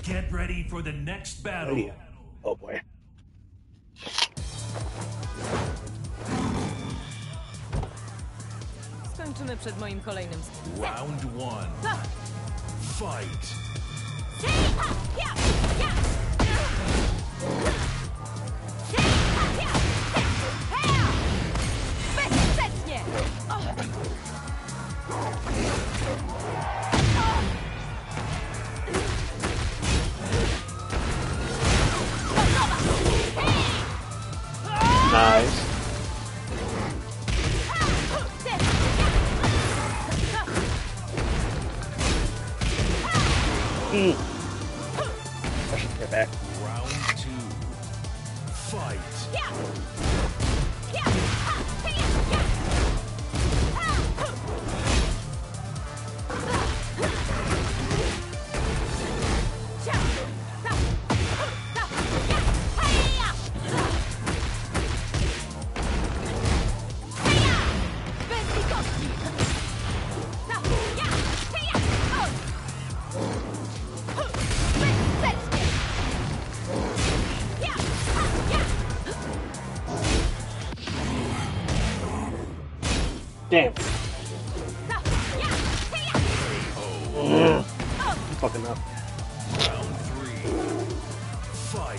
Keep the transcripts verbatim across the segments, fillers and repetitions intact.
Get ready for the next battle. Oh, yeah. Oh boy. Skończymy przed moim kolejnym. Round one. Fight. Bezscepnie! Nice. Mm. I should get back. Round two. Fight. Damn. Mm. Fucking up. Round three. Fight.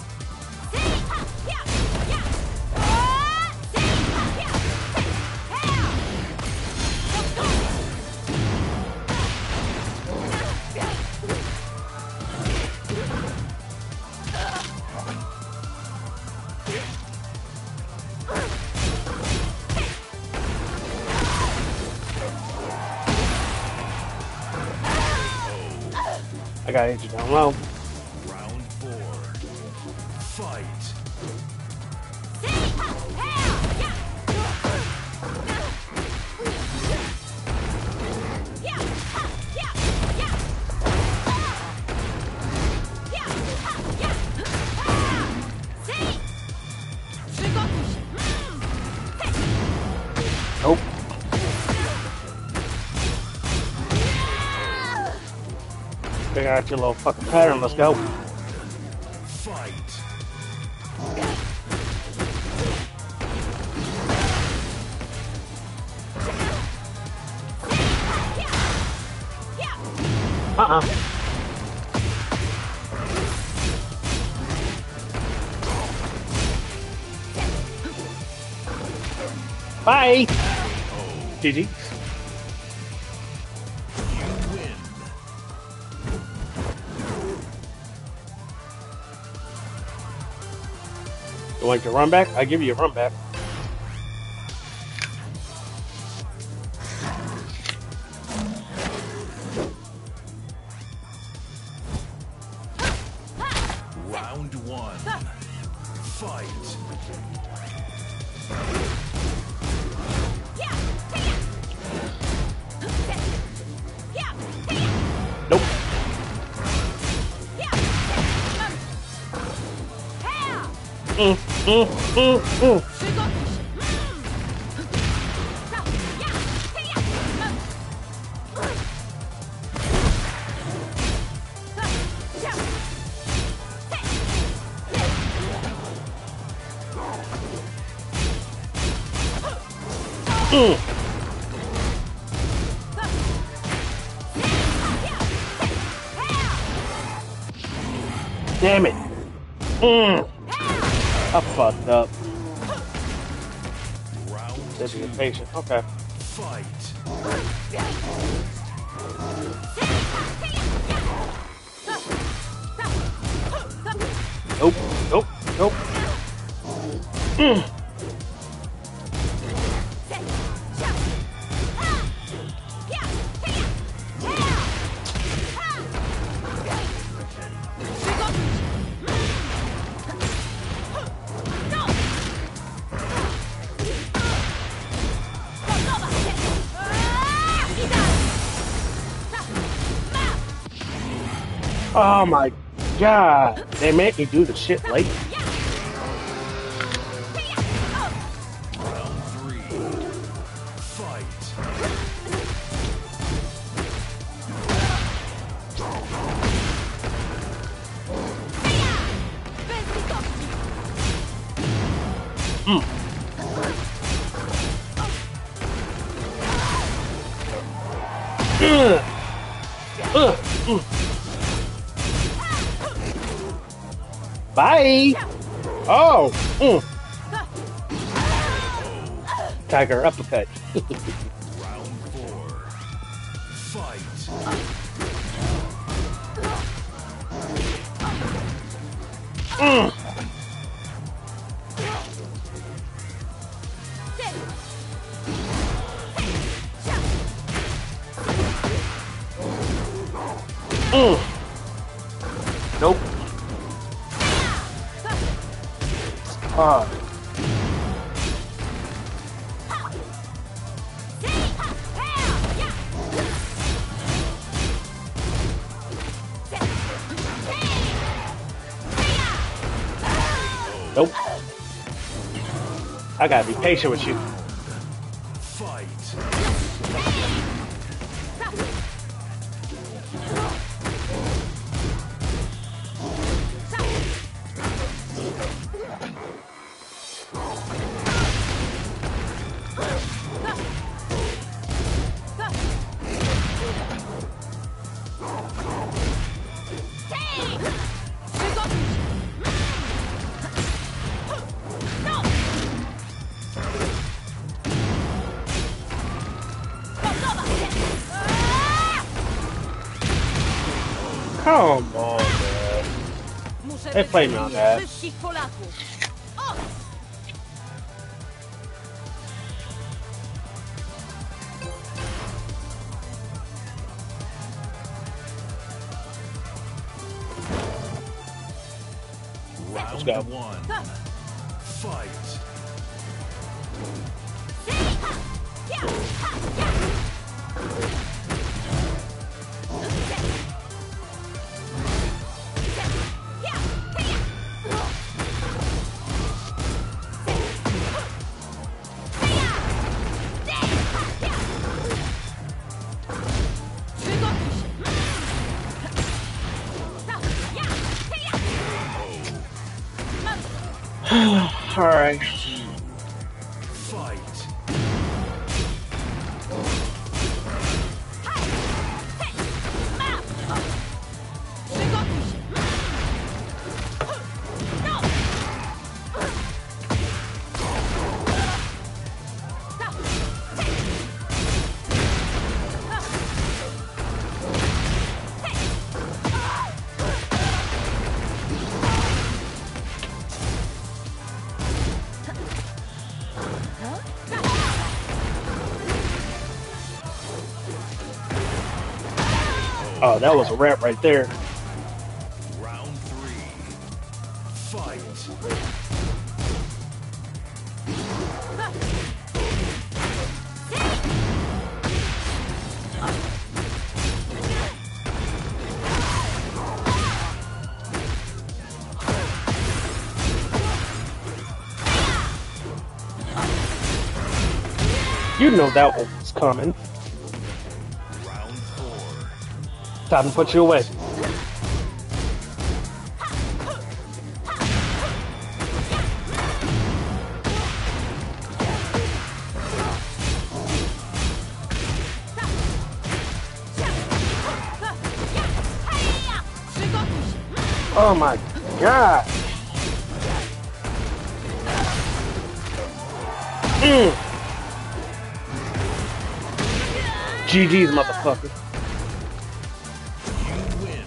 I got injured down low. Round four. Fight. Nope. Figure out your little fucking pattern. Let's go. Fight. Uh-uh. Bye. G G. You win. You like your run back? I give you a run back. Round one. Fight. Nope. Mm, mm, mm, mm. Mm. Damn it. Mm. I fucked up. Round They're two. being patient. Okay. Fight. Nope. Nope. Nope. Mm. Oh my god. They make me do the shit late. Round three. Fight. Mm. Ugh. Ugh. Mm. Bye. Oh. Mm. Tiger uppercut. Round four. Fight. Mm. Mm. Nope. Ah. Nope. I gotta be patient with you. Fight. Come on, man. Muszę They play me on wybronić that. wszystkich Polaków. O! Round go. one. Fight. All right. Fight. Oh, that was a wrap right there. Round three. Fight. You know that one was coming. Round four. Time to put you away. Oh my god. Mm. G G's, motherfucker. You win.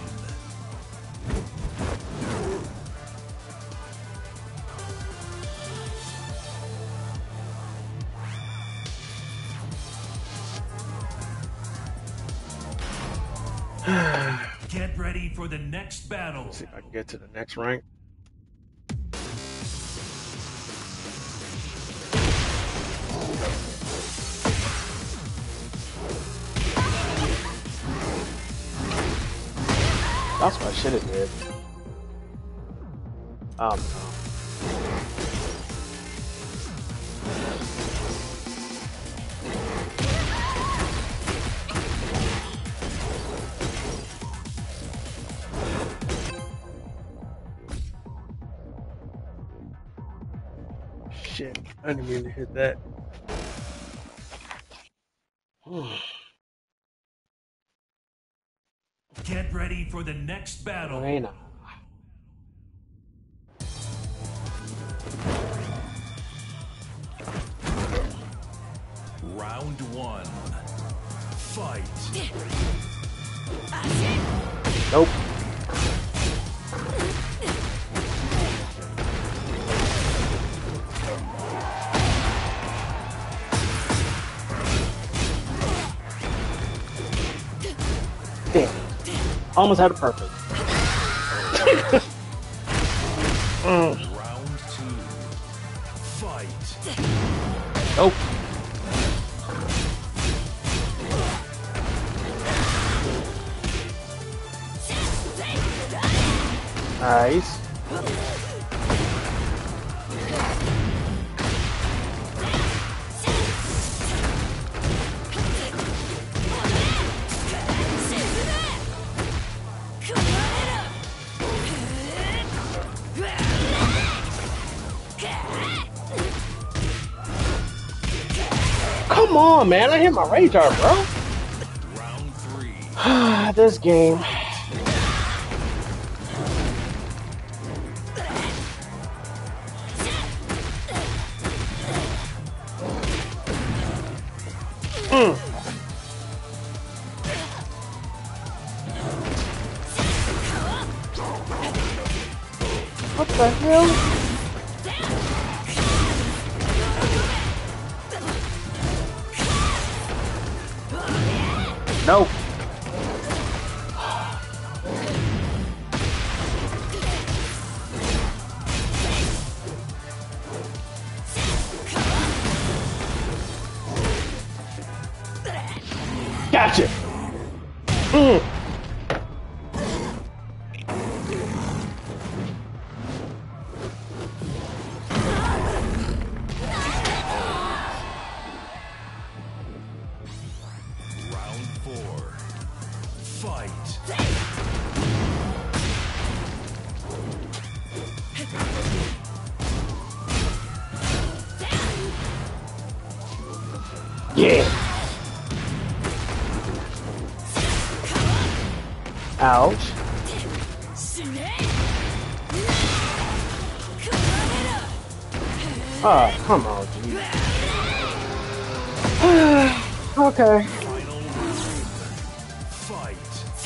Get ready for the next battle. Let's see if I can get to the next rank. That's what I should have did. Um, shit. I didn't mean to hit that. Get ready for the next battle. Reina. Round one. Fight. Nope. Damn. Almost had it perfect. mm. Round two. Fight. Nope. Nice. Come on, man. I hit my radar, bro. Round three. This game. Mm. What the hell? Nope. Gotcha. Mm. Round four. Fight. Yeah. Ouch. Oh, come on, dude. Okay. Final round. Fight.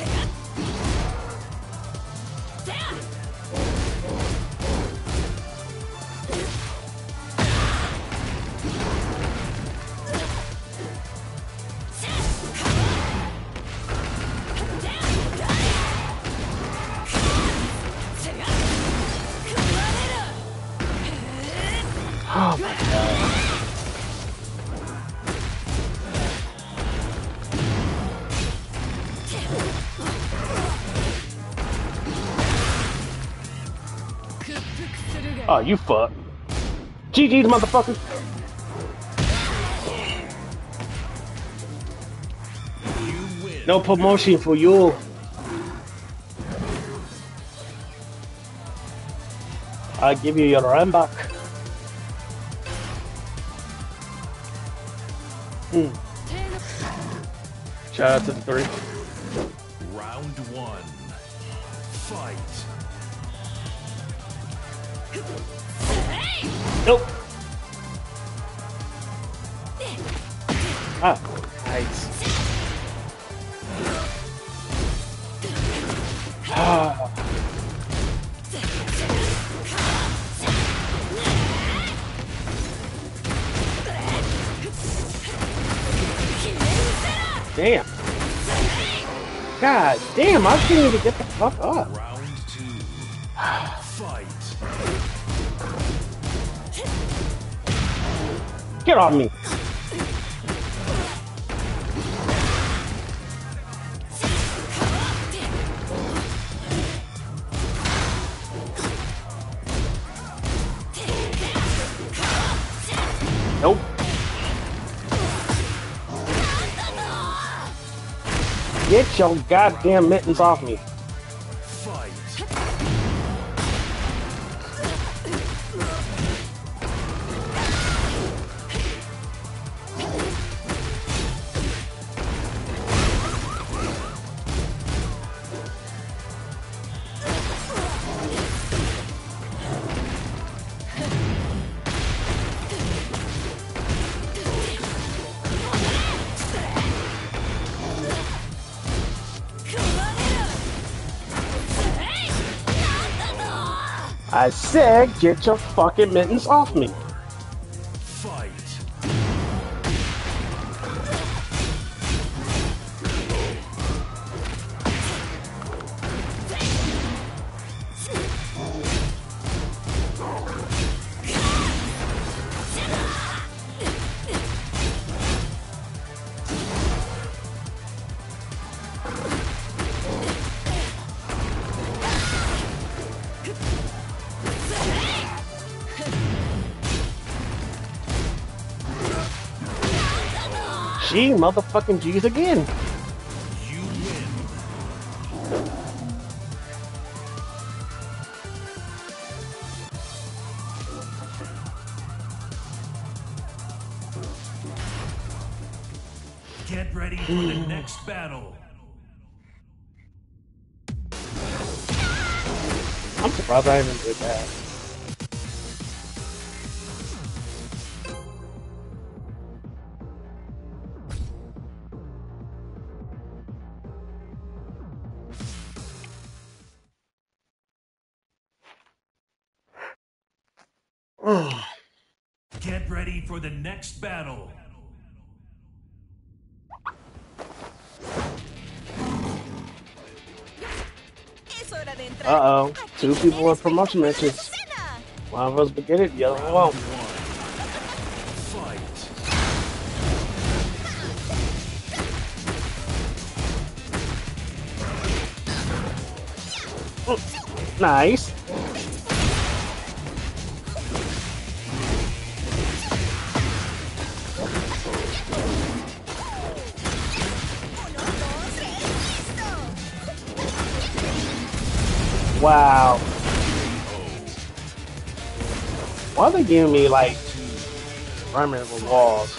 Oh my god. Oh, you fuck. G G's, motherfucker. You win. No promotion for you. I'll give you your run back. Hmm. Shout out to the three. Round one. Fight. Nope. Ah, nice. Ah. Damn. God damn, I can't even get the fuck up. Round two. Fight. Get off me. Nope. Get your goddamn mittens off me. Fight. I said, get your fucking mittens off me. Fight. Gee, motherfucking G's again. You win. Get ready for the next battle. I'm surprised I even did that. Get ready for the next battle. Es hora de entrar. Uh-oh. Aquí Two people in tienes promotion la comida de la matches. cena. One of us will get it, the other one won't. Fight. Nice. Wow. Why are they giving me like running with walls?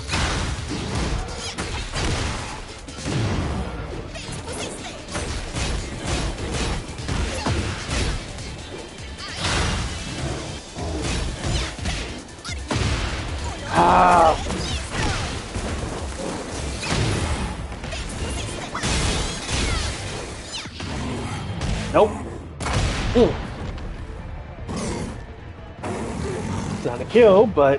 Ah. Nope. Mm. It's not a kill, but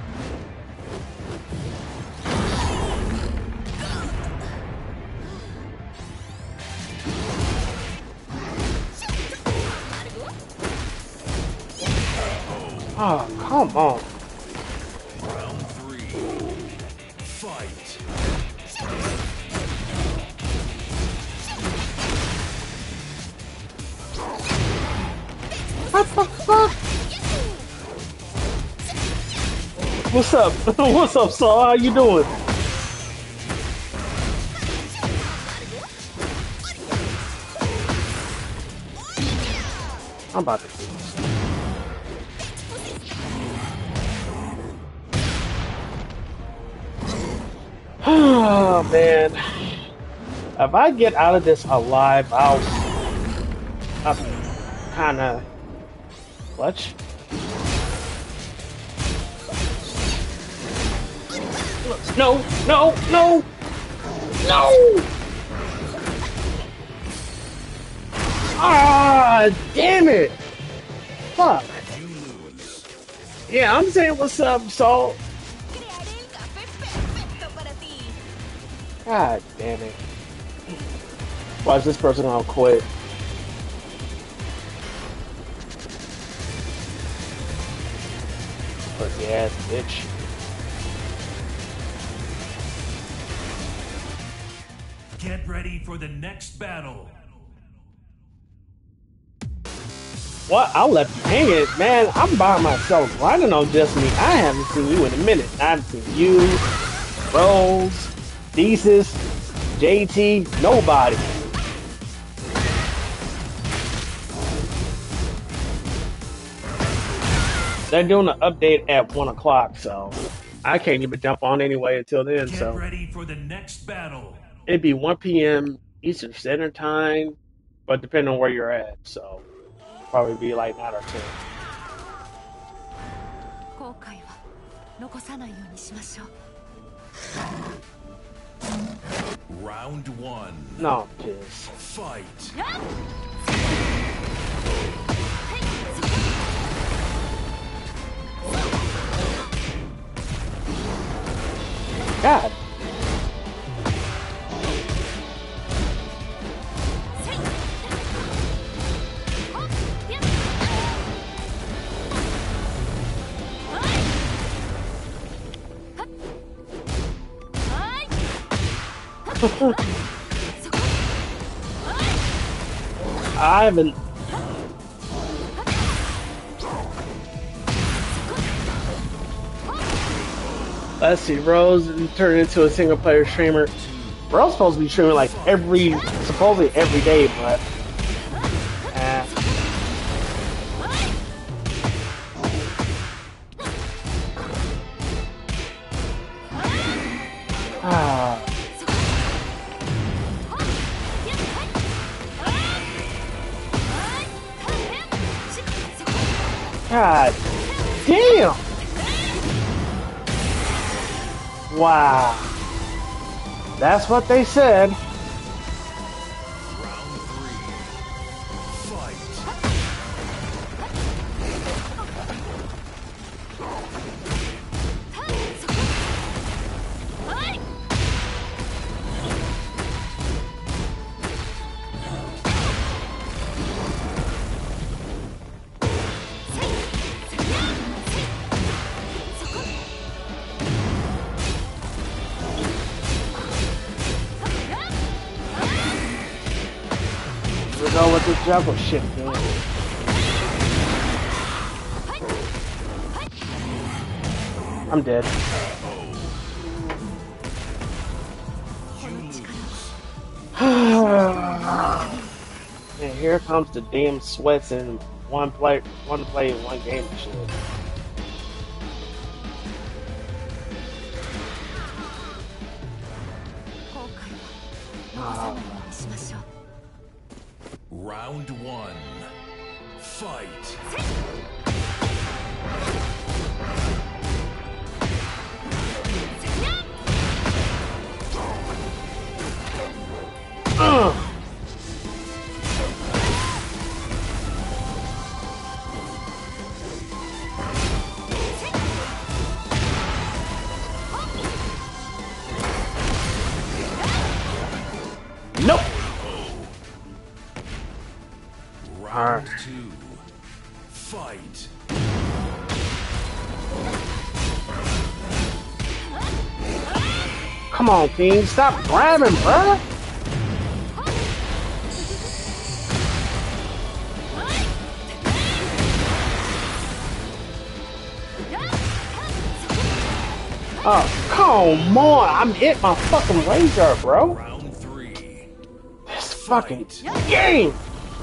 oh, come on. Round three. Fight. What the fuck? What's up? What's up, Saul? How you doing? I'm about to do this. Oh man. If I get out of this alive, I'll I'll kinda clutch. No, no, no, no! Ah, damn it! Fuck. You lose. Yeah, I'm saying what's up, Saul. Crearé el café perfecto para ti. God damn it. Watch this person gonna quit. Pussy ass bitch. Get ready for the next battle. What? I left you hanging, man. I'm by myself grinding on just me. I haven't seen you in a minute. I haven't seen you, Rose, Thesis, J T, nobody. They're doing an update at one o'clock, so I can't even jump on anyway until then. Get So ready for the next battle. it'd be one p m Eastern Standard Time, but depending on where you're at, so probably be like nine or ten. 後悔は残さないようにしましょう。 Round one. No, piss. Fight. I haven't. Let's see, Rose turned into a single player streamer. Rose supposed to be streaming like every, supposedly every day, but. Eh. Ah. God damn! Wow. That's what they said. Round three. Fight. We go with the juggle shit, man. I'm dead. And here comes the damn sweats and one play, one play, one game and shit. Ah. Round one. Fight. Uh. Nope. Round two. Fight. Come on, King. Stop grabbing, bruh. Oh, come on. I'm hit my fucking razor, bro. Round three. This fucking game.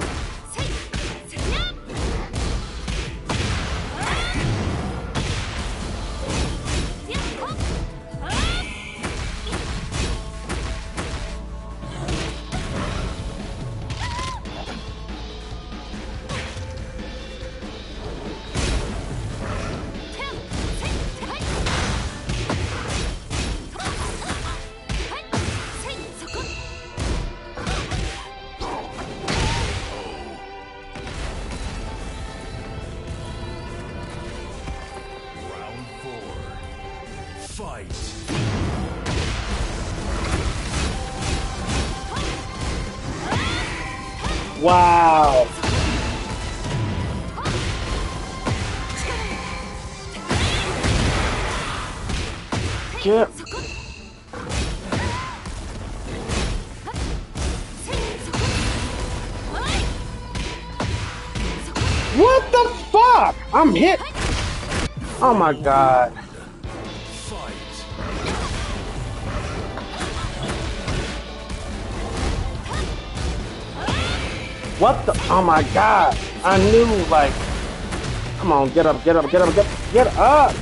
Round four. Fight. Wow. Get. What the fuck? I'm hit. Oh my god. Fight. What the? Oh my god. I knew, like. Come on, get up, get up, get up, get up, get up.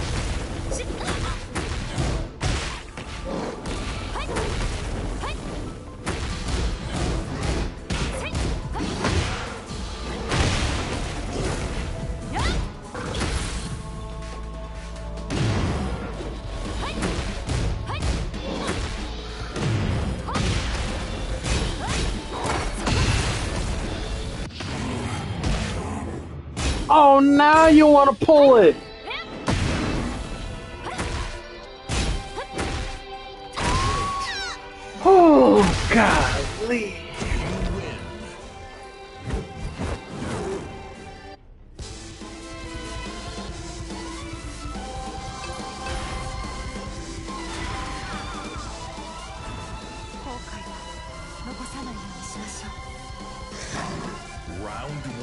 Oh, now you want to pull it. Oh, golly. You win.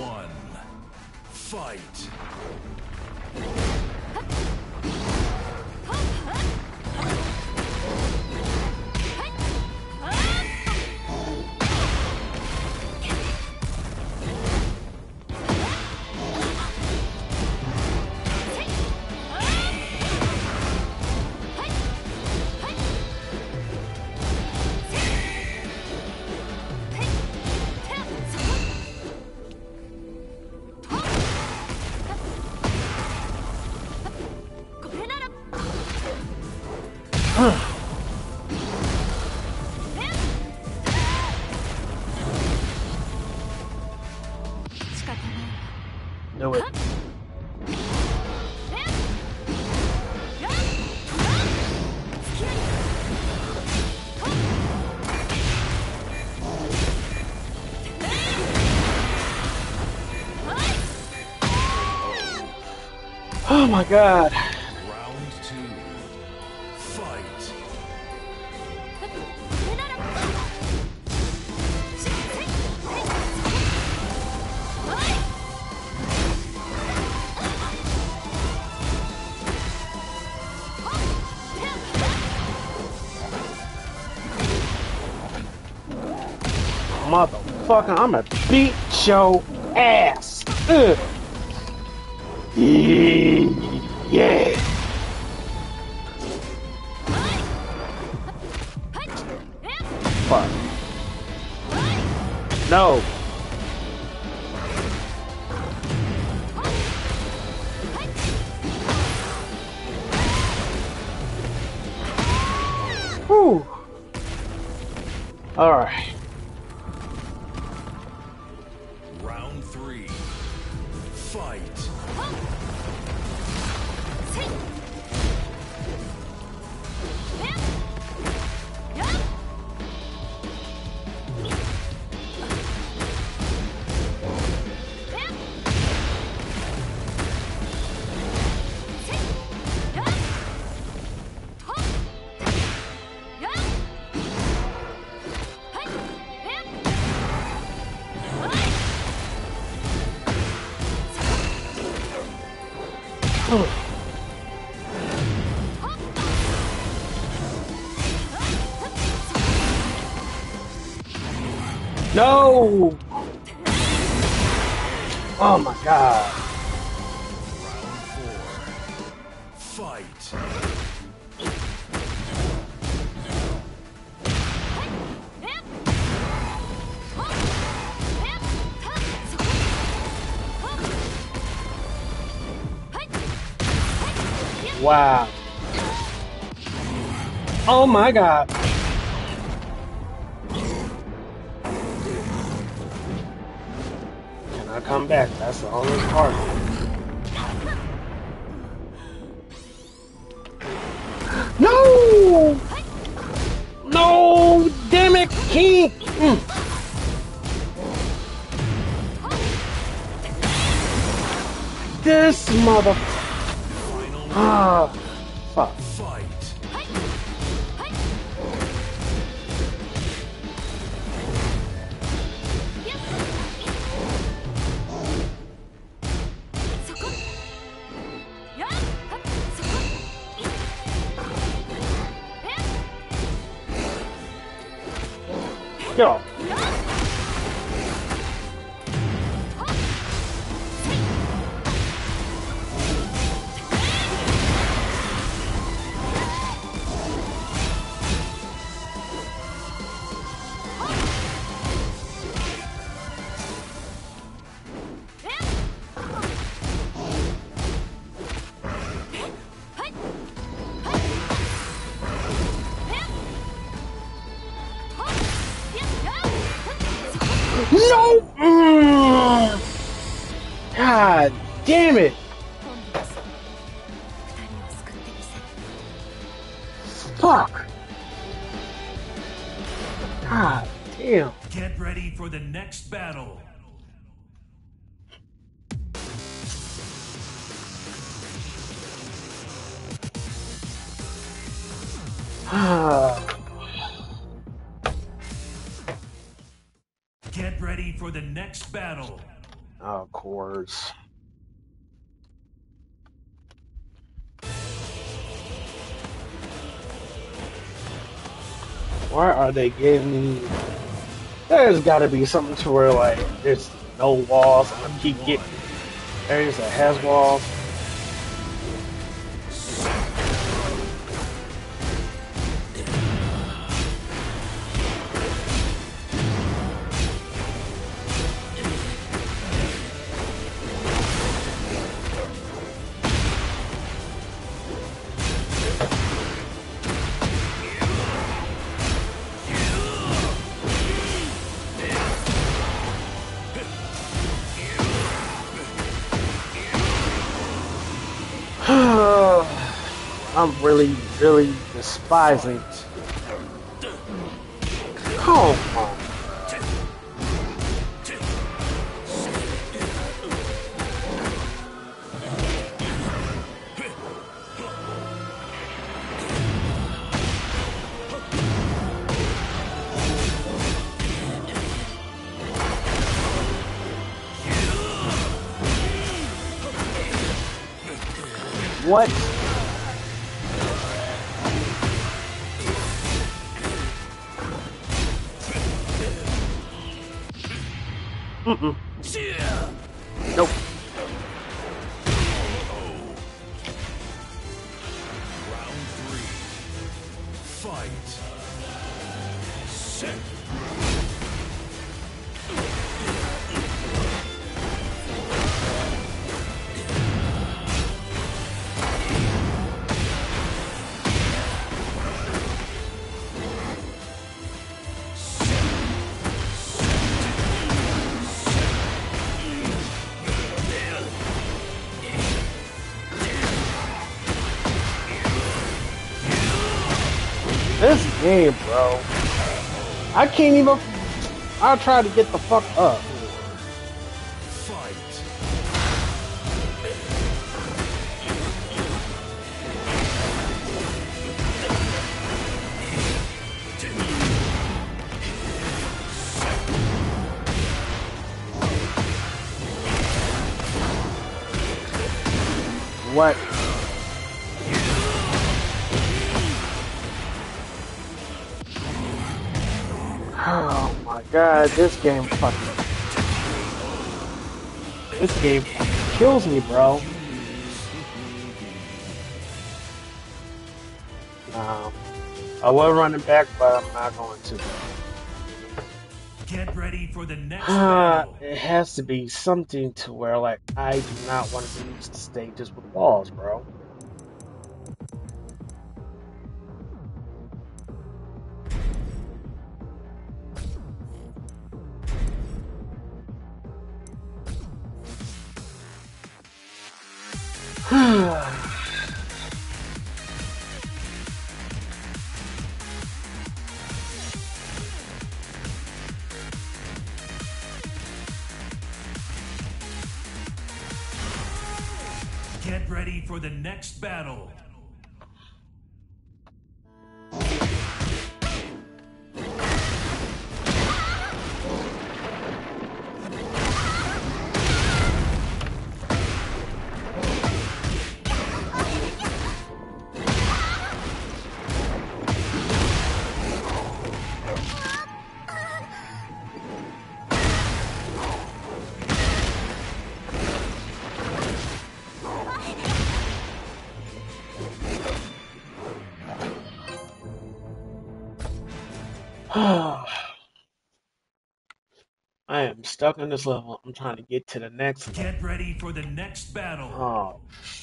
one. Fight. Do it. Oh my God. Round two. Fight. Motherfucker, I'ma beat your ass. Ugh. Yeah. Fuck. No. Whew. All right. Round three. Fight. No! Oh my God. Round four. Fight. Wow. Oh my God. Can I come back? That's the only part. No! No! Damn it, King! Mm. This mother... Ah, fuck. Fight. Go. No! Mm. God damn it! Fuck! God damn. Get ready for the next battle. Get ready for the next battle. Of course. Why are they getting? There's got to be something to where like there's no walls. I Round keep one. getting areas that has walls. I'm really, really despising. Come on. What? Mm-mm. Nope. Round three. Fight. Set. This game, bro. I can't even. I'll try to get the fuck up. Fight. What? Oh my god, this game fucking. This game fucking kills me, bro. Um, I was running back, but I'm not going to. Get ready for the next Uh, battle. it has to be something to where, like, I do not want to use the stages with walls, bro. Get ready for the next battle. I am stuck on this level. I'm trying to get to the next level. Get ready for the next battle. Oh,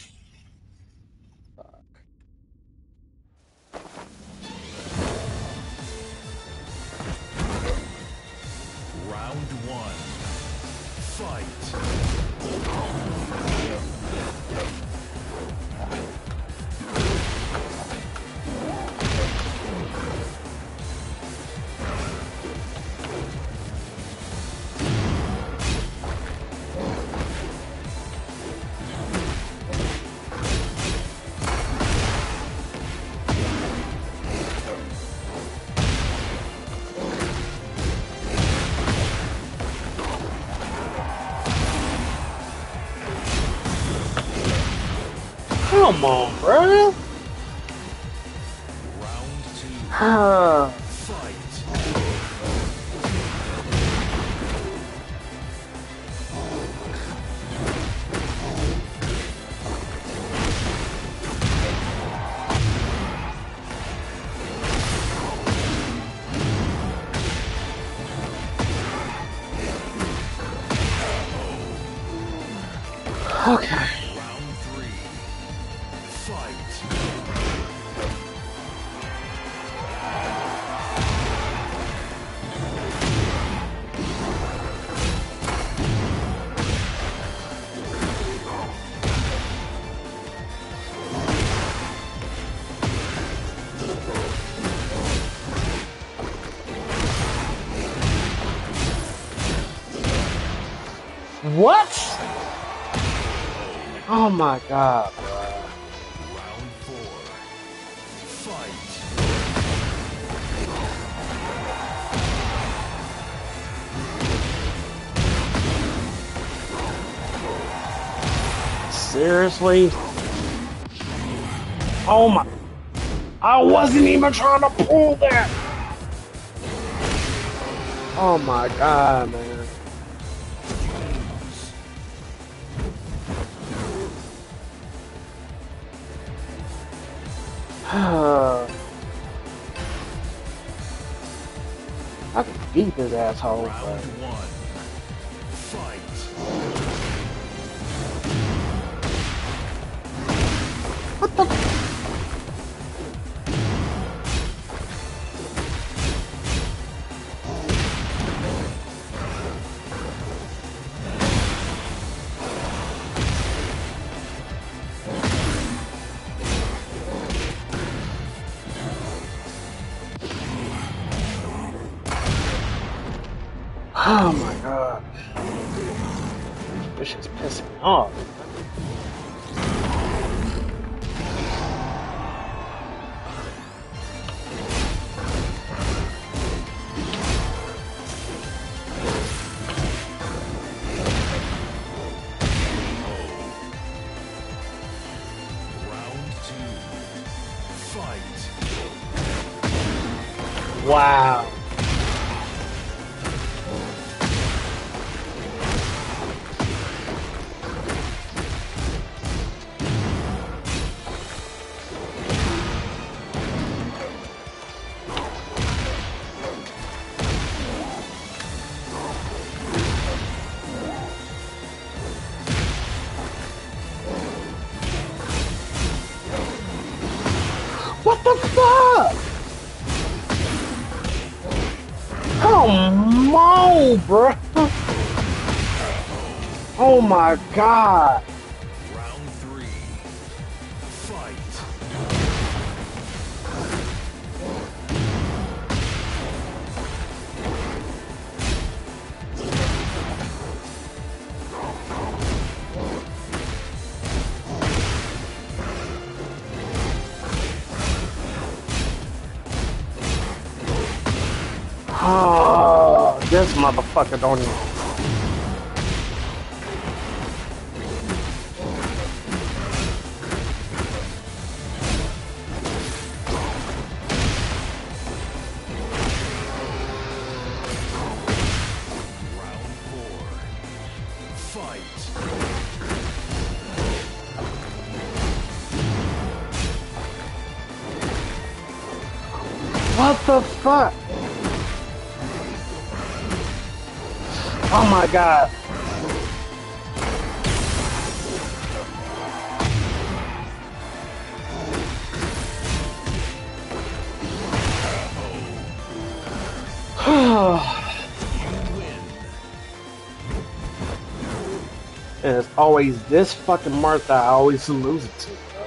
Round one. Fight. Come on, bro. Round two. Ah. Fight. Okay. Round three. Fight. What? Oh my god, bro. Round four. Fight. Seriously? Oh my. I wasn't even trying to pull that. Oh my god, man. I can beat this asshole. Round But... one. Fight. What the? Oh my god. This shit's pissing me off. Round two. Fight. Wow. What the fuck? Come on, bro. Oh my god. Round three. Fight. Oh, this motherfucker don't even. Round four. Fight. What the fuck? Oh my god. And it's always this fucking Martha I always lose it to, bro.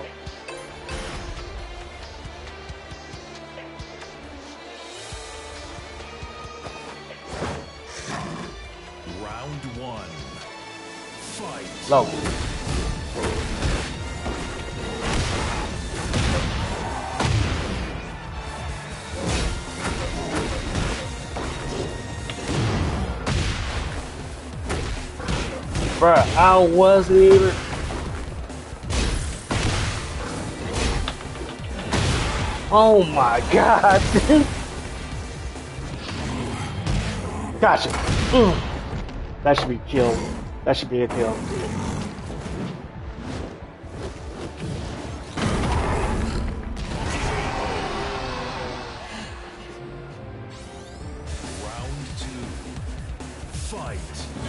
Round one. Fight. Logan. Bruh, I wasn't even. Oh my god. Gotcha. Mm. That should be killed. That should be a kill. Round two. Fight.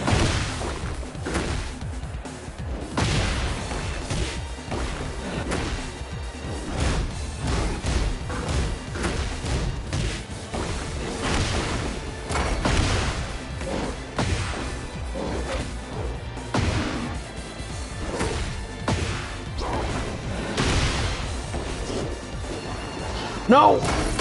No!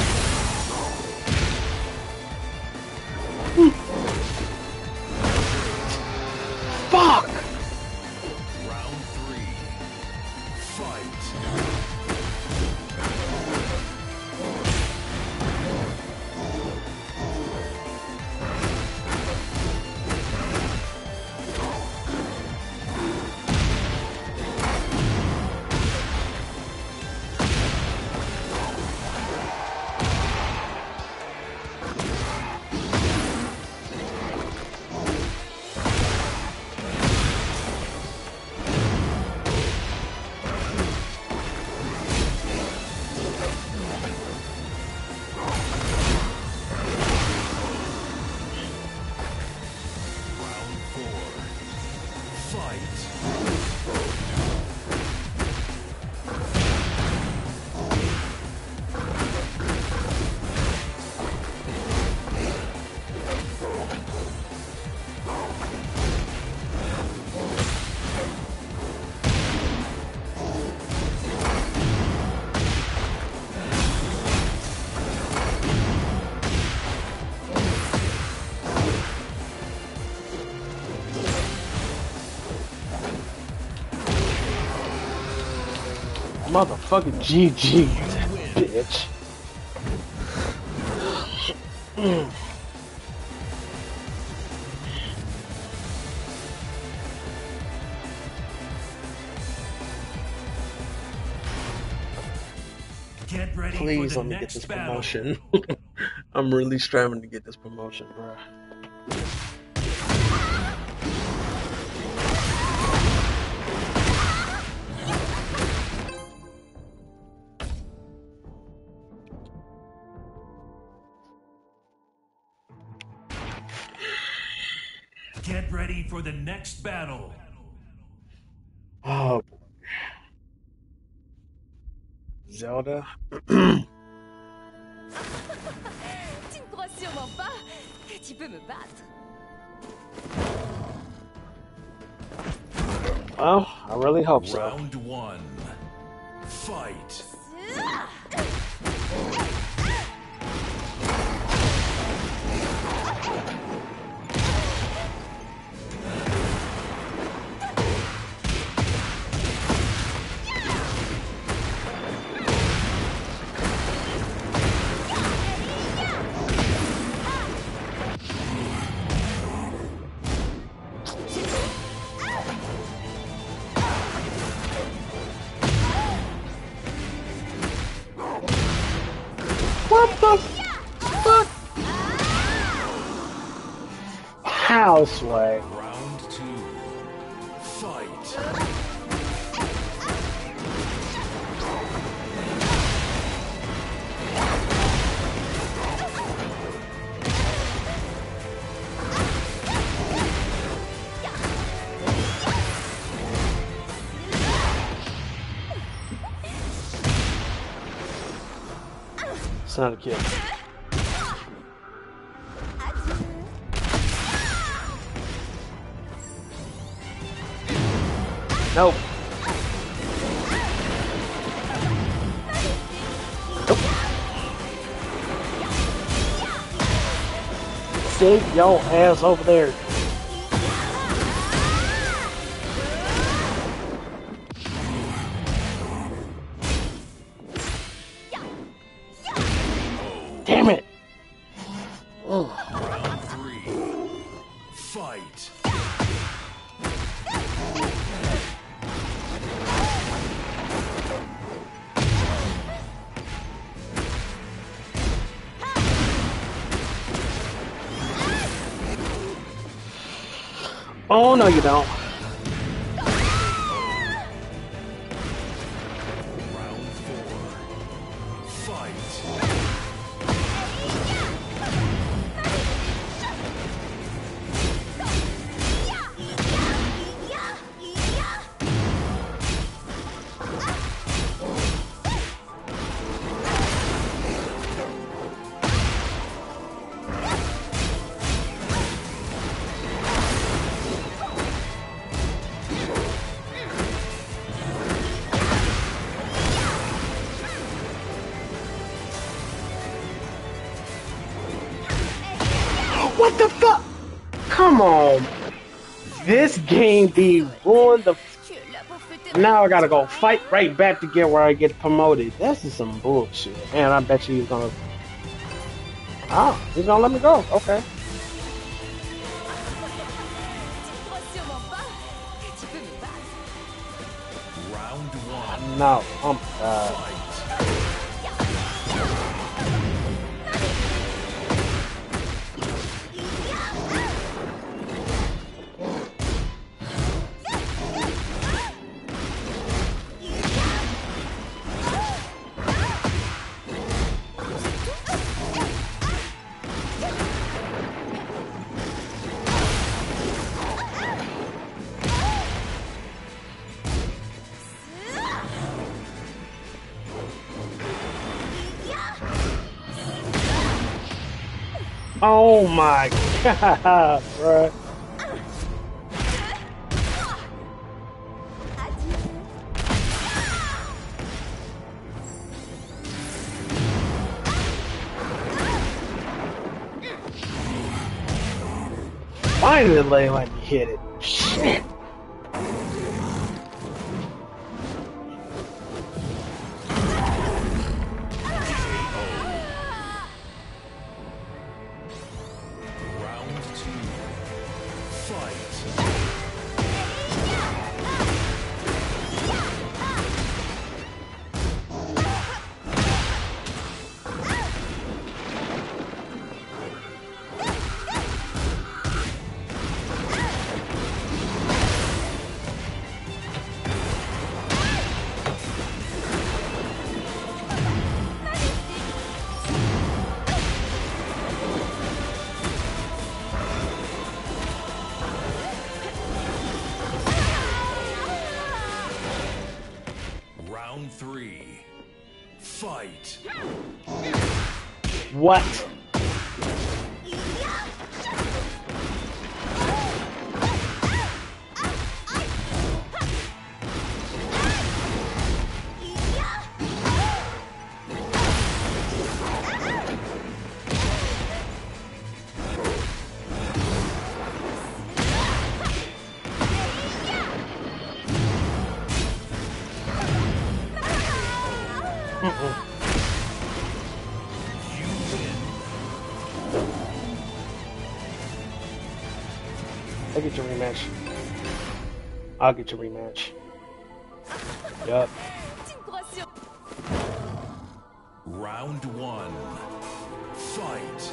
Fuck! Round three. Fight. Round four. Fight. Motherfucking G G, bitch. Get ready Please for let the me get next this battle. promotion. I'm really striving to get this promotion, bro. Get ready for the next battle. Oh boy. Zelda. Tu ne crois sûrement pas que tu peux me battre. Well, I really hope so. Round one. Fight. What the fuck? Houseway. Round two. Fight. It's not a kid. Nope. Nope. Sit your ass over there. Damn it. Oh. Round three. Fight. Oh no, you don't. Round four. Fight. What the fuck? Come on. This game be ruined the. Now I gotta go fight right back to get where I get promoted. This is some bullshit. And I bet you he's gonna. Ah, he's gonna let me go. Okay. Round one. No, I'm. Uh, Fight. oh my god, bro. Finally, let me hit it. Shit. Round two. Fight. Round three. Fight. What? Mm-mm. You win. I'll get your rematch. I'll get your rematch. Yup. Round one. Fight.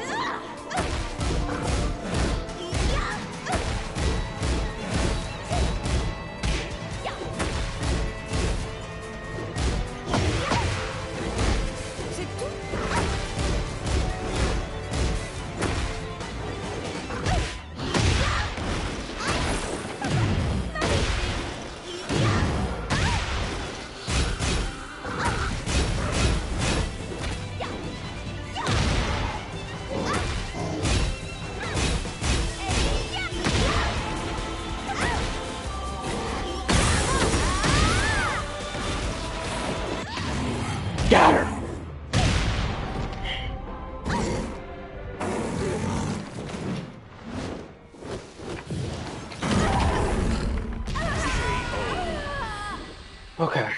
Got her. Okay.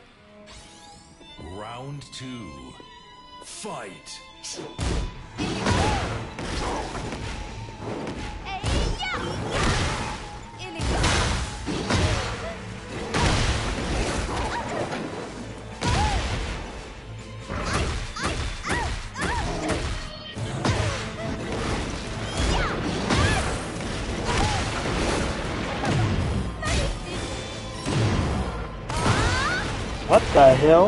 Round two. Fight. What the hell?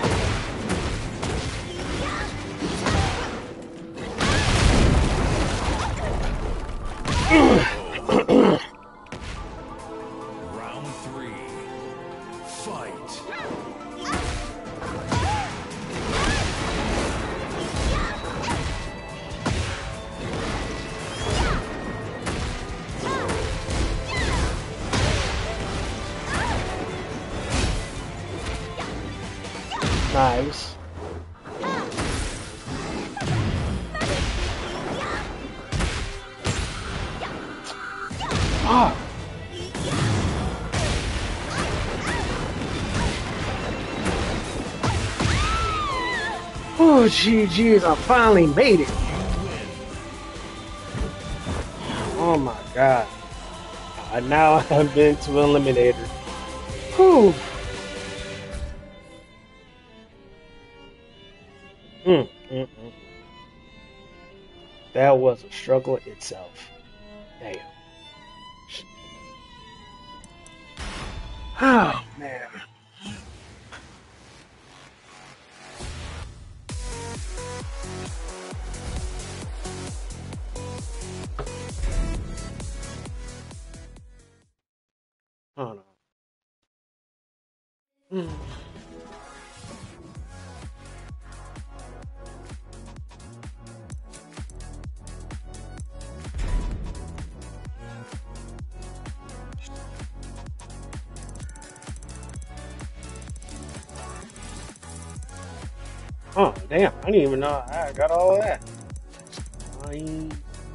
Round three. Fight. Nice. Ah. Oh, G G's, I finally made it. Oh my god. I now have been to Eliminator. Whew. Mm, mm, mm. That was a struggle itself. Damn. Oh, man. Hold on. Mm. Oh, damn. I didn't even know I got all of that. I...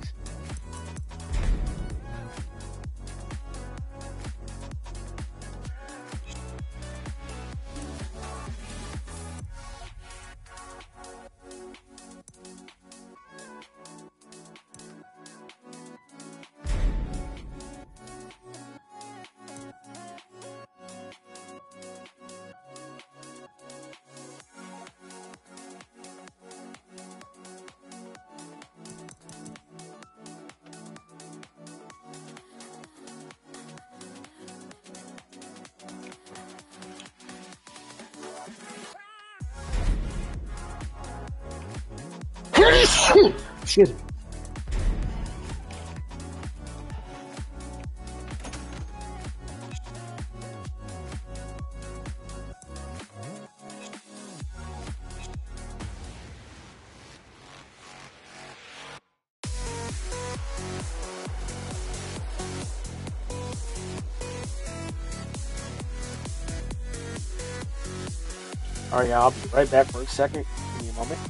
Excuse me. Alright, yeah, I'll be right back for a second. Give me a moment.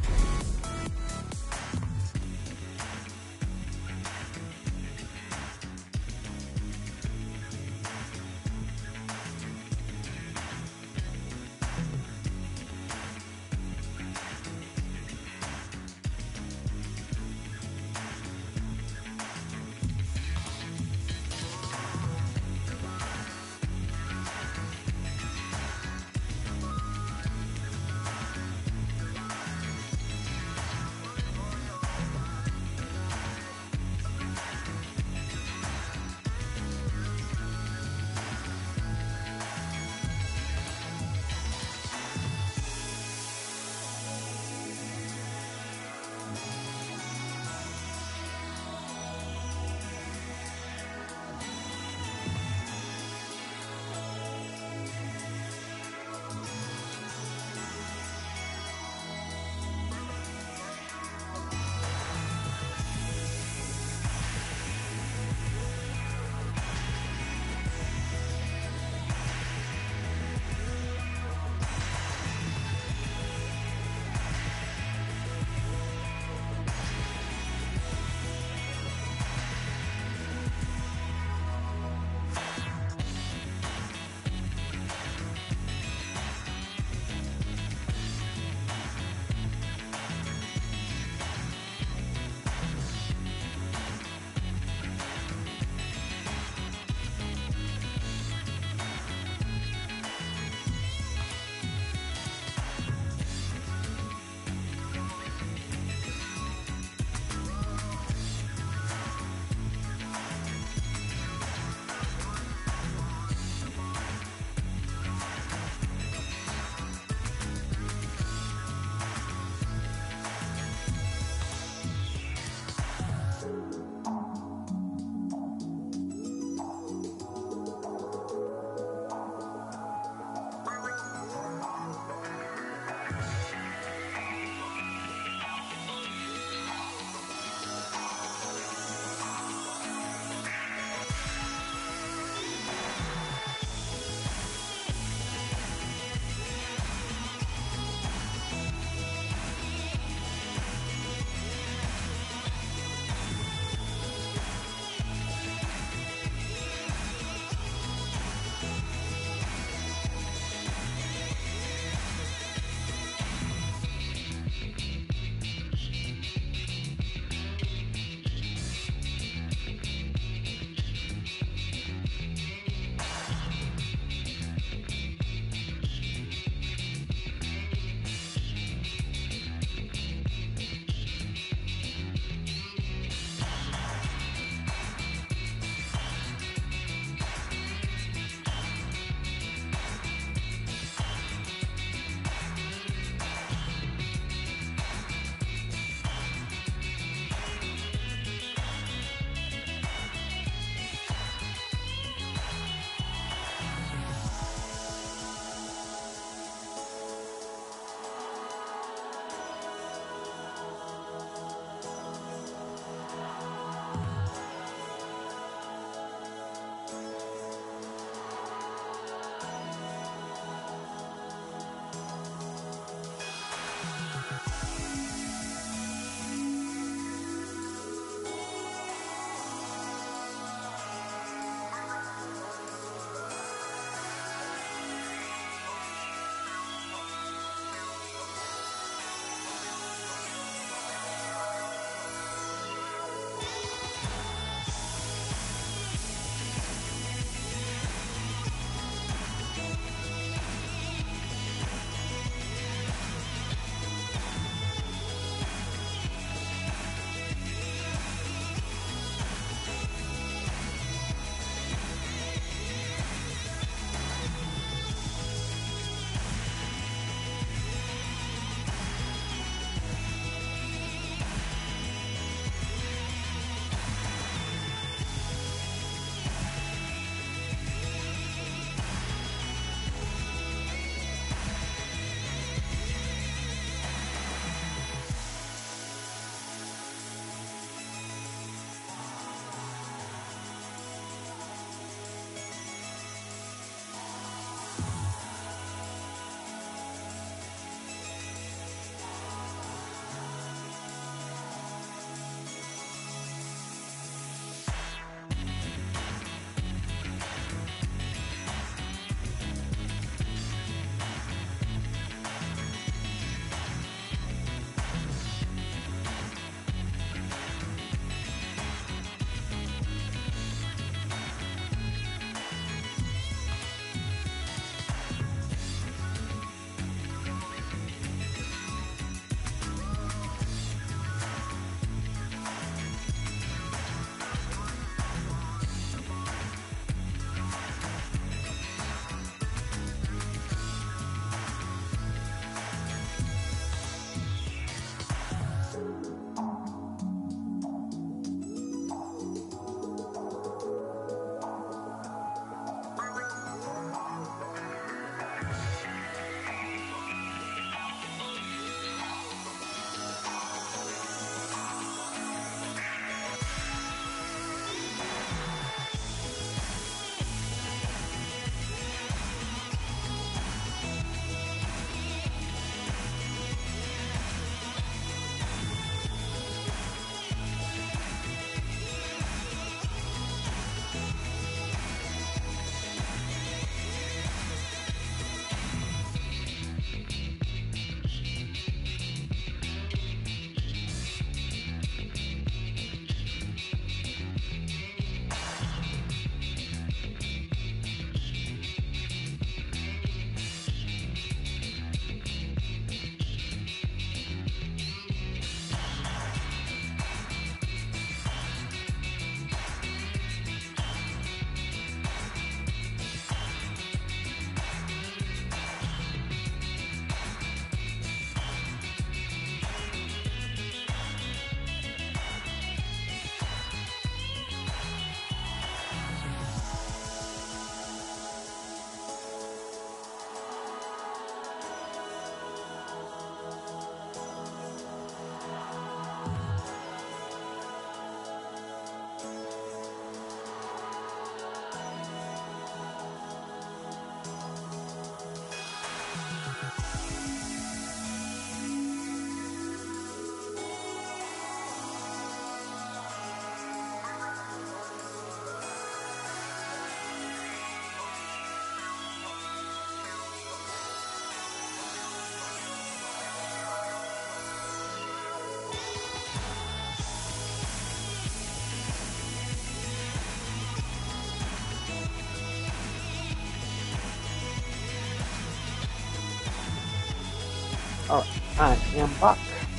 Alright, I am back.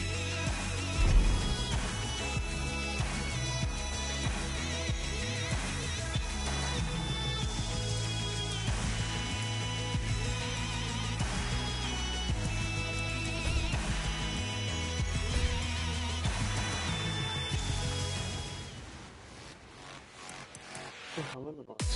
Oh, let me go to-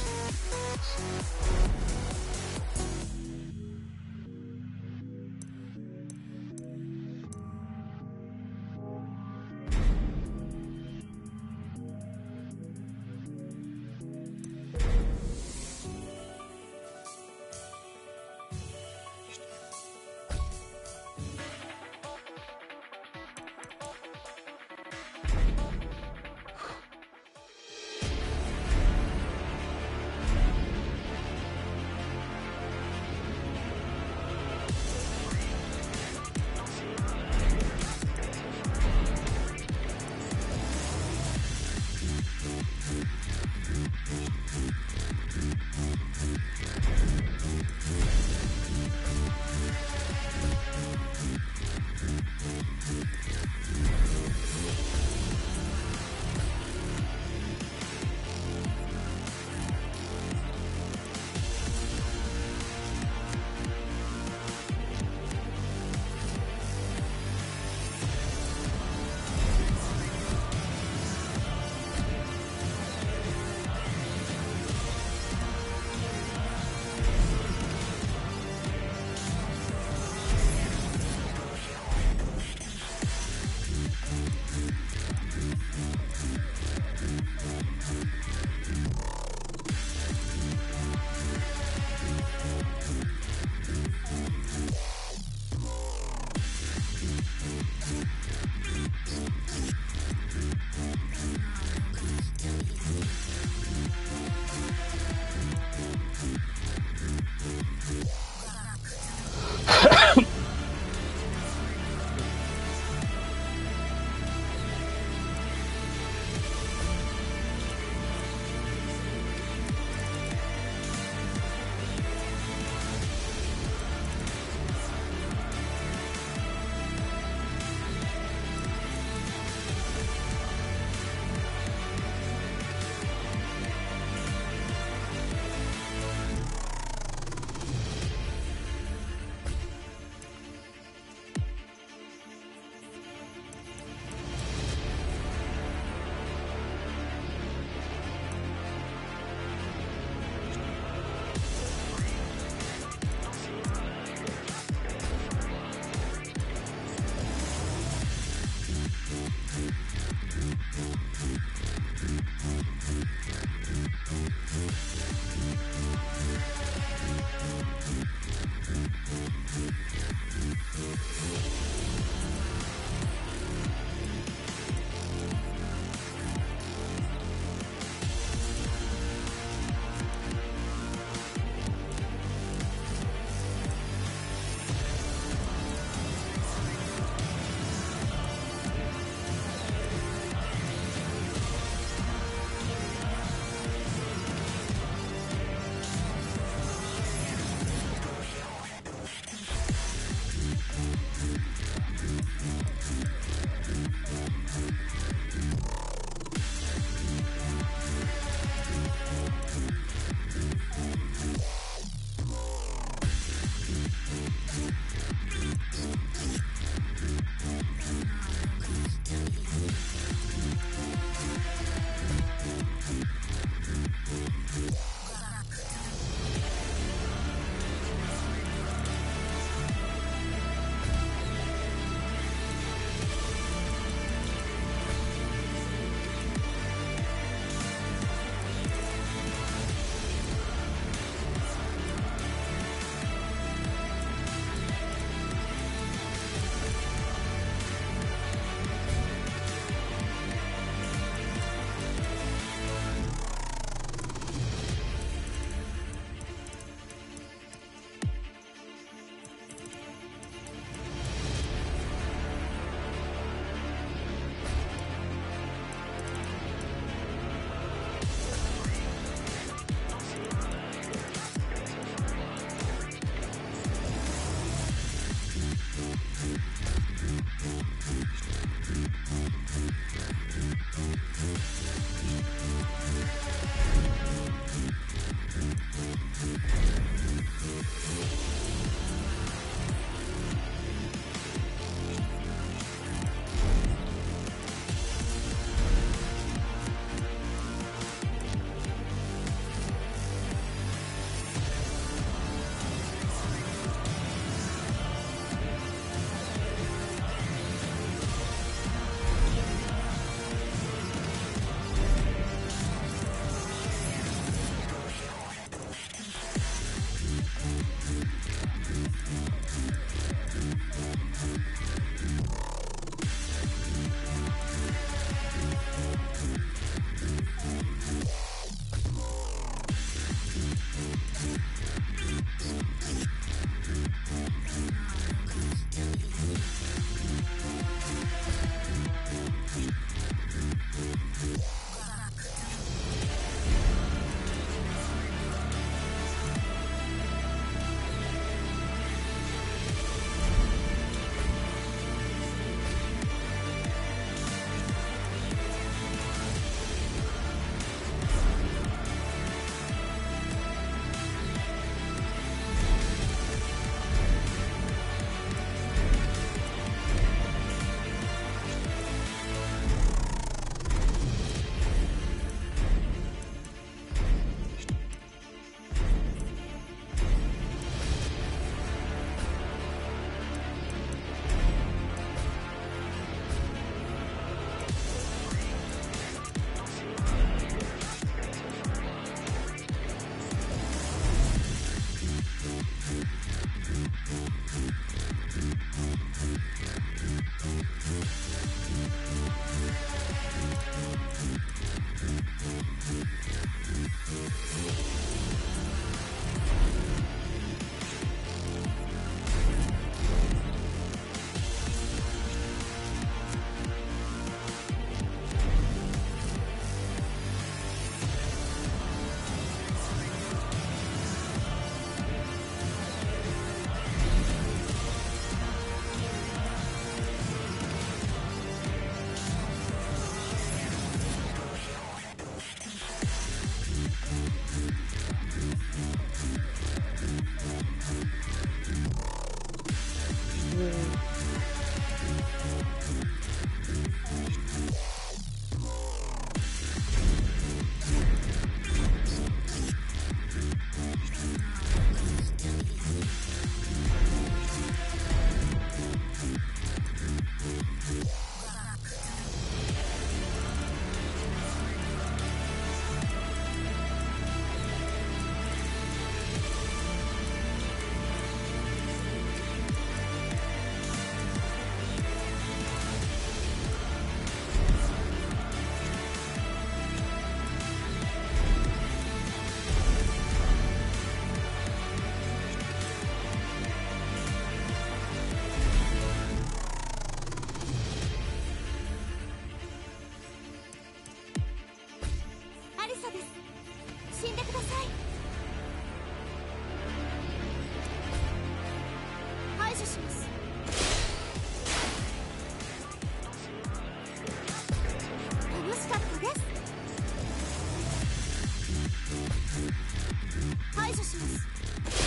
します。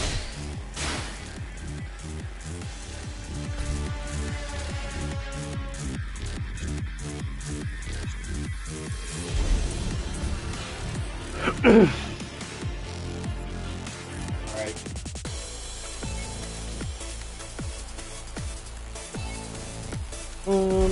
Alright. Um.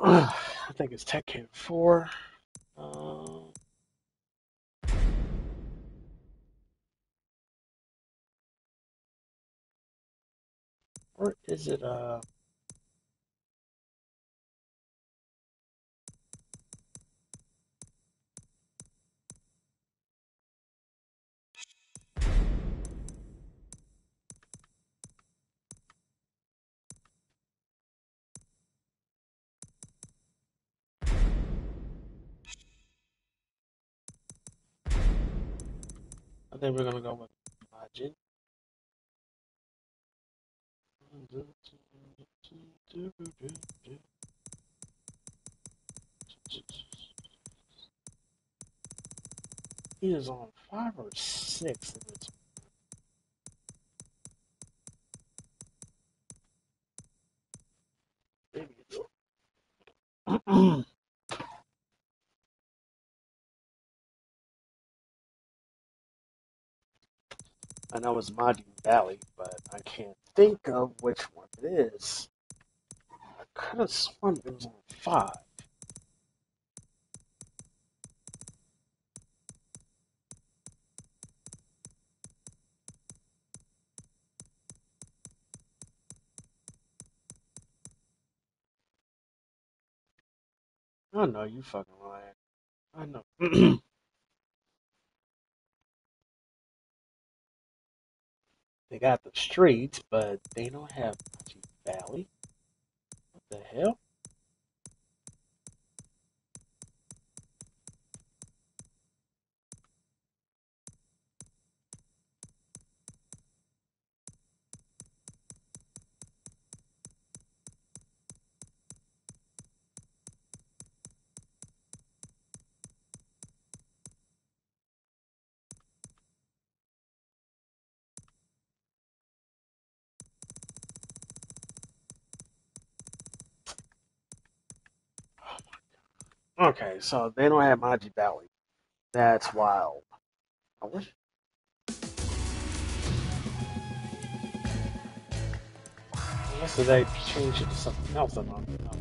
I think it's Tekken four. Uh, or is it uh I think we're gonna go with Majin. He is on five or six of its video. I know it's Majin Valley, but I can't think of which one it is. I could have sworn it was on five. I know you fucking lying. I know. They got the streets, but they don't have Majin Valley. What the hell? Okay, so they don't have Majin Valley. That's wild. I wish. Unless they changed it to something else, I don't know.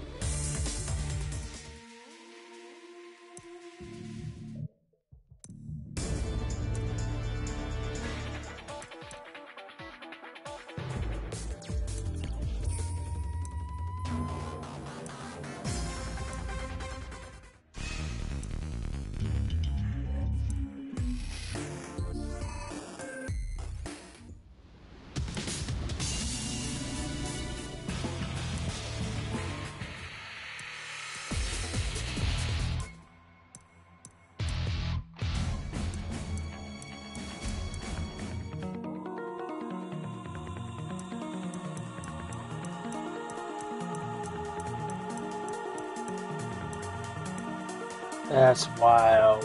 That's wild.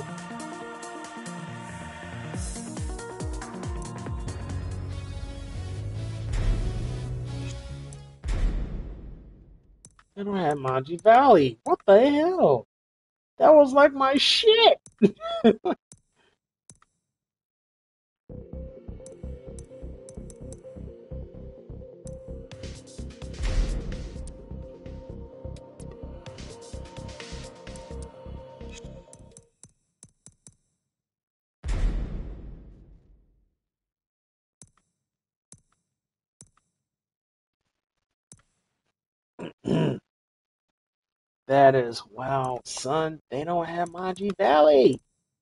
They don't have Majin Valley. What the hell? That was like my shit. That is wow, son. They don't have Majin Valley.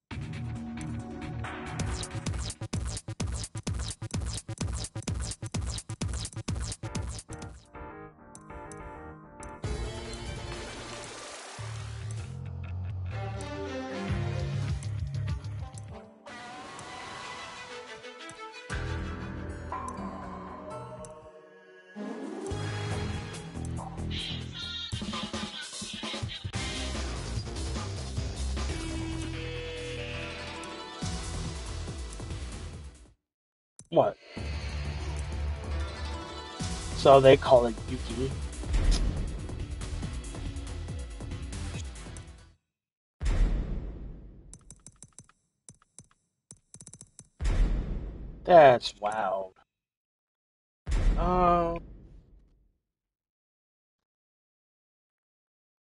What? So they call it Yuki. That's wild. Um.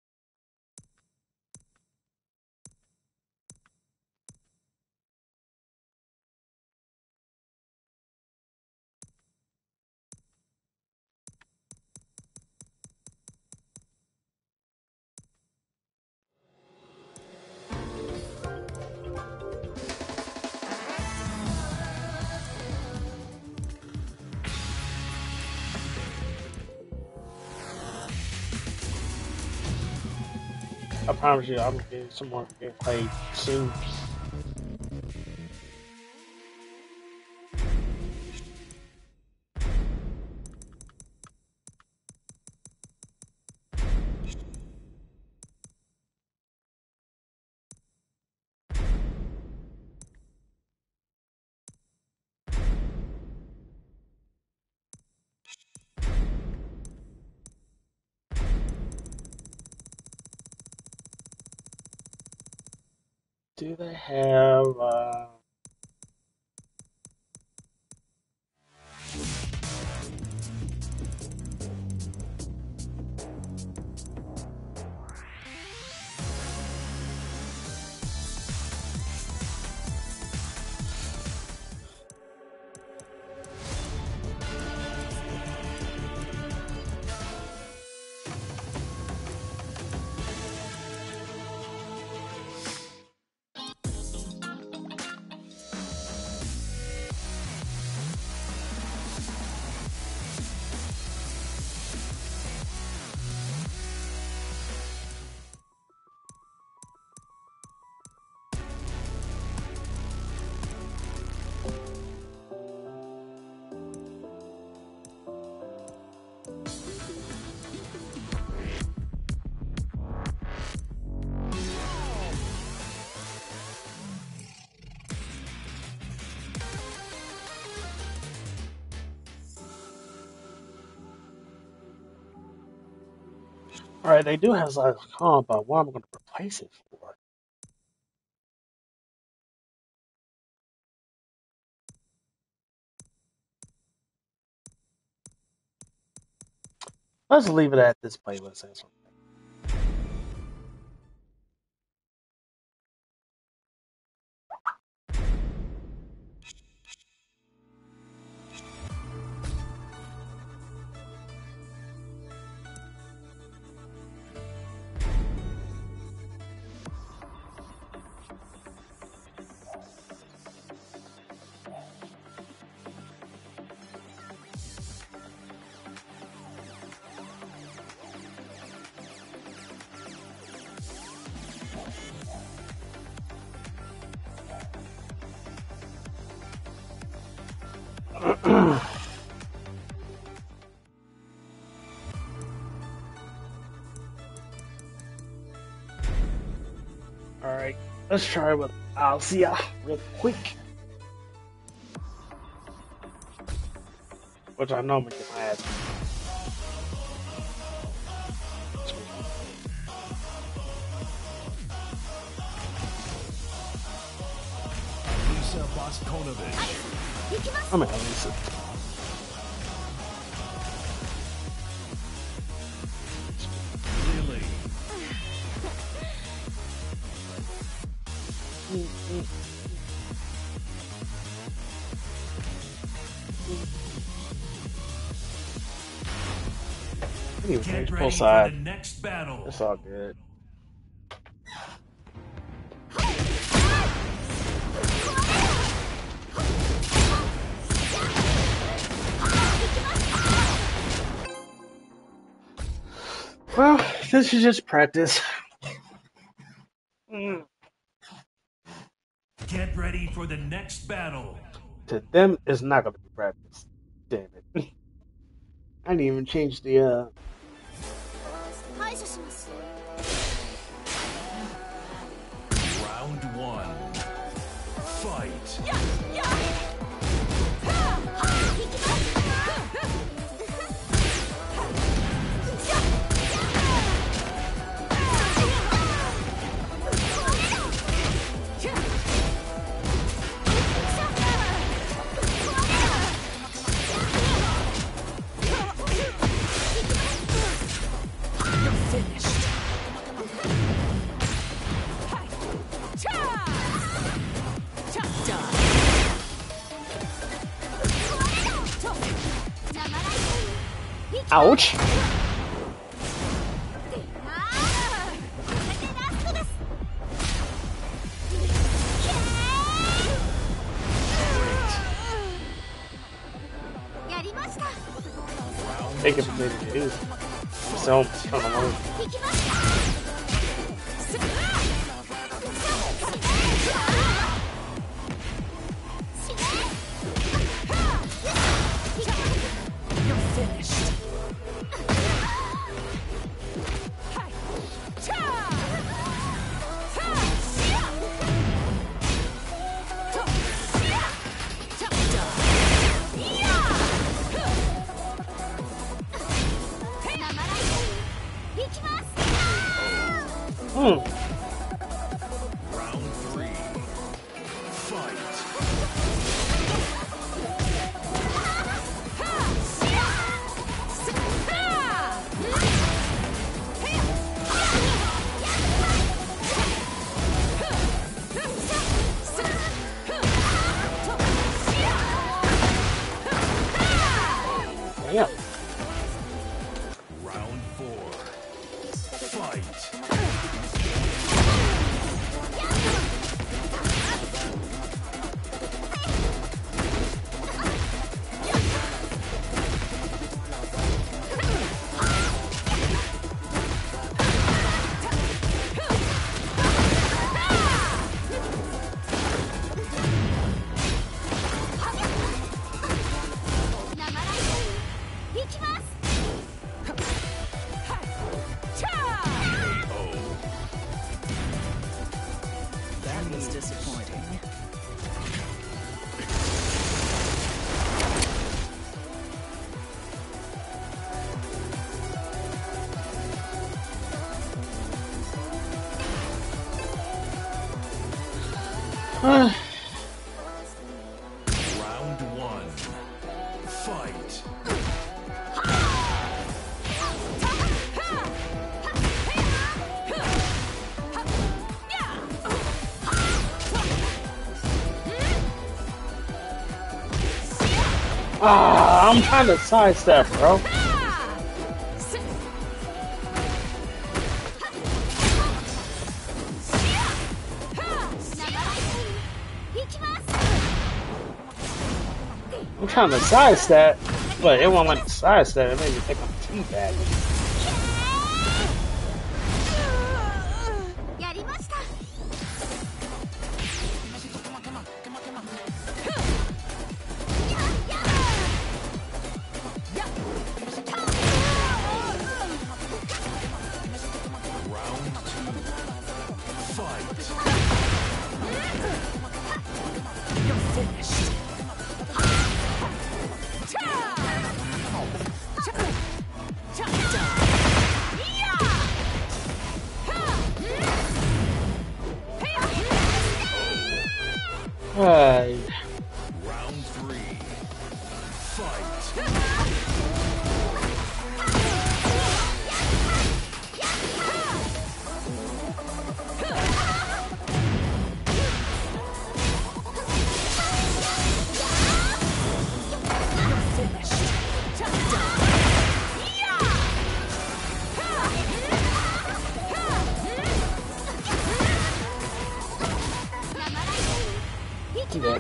I promise you, I'm getting some more gameplay soon. Do they have, uh... Alright, they do have a comp, but what am I going to replace it for? Let's leave it at this playlist. Alright, let's try with Alcia real quick. Which I know I'm gonna get my ass. Lisa Boskonovich. I'm gonna have Lisa. Lily. Get ready full for side. the next battle. It's all good. Well, this is just practice. Mm. Get ready for the next battle. To them, it's not gonna be practice. Damn it. I didn't even change the, uh... Round one. Fight. Ouch! Take it for maybe two. So, I don't know. disappointing. Round one. Fight. Ah, I'm trying to sidestep, bro. I'm trying to sidestep, but it won't let me sidestep. It made me think I'm teabagging. Right. Round three. Fight. Yeah.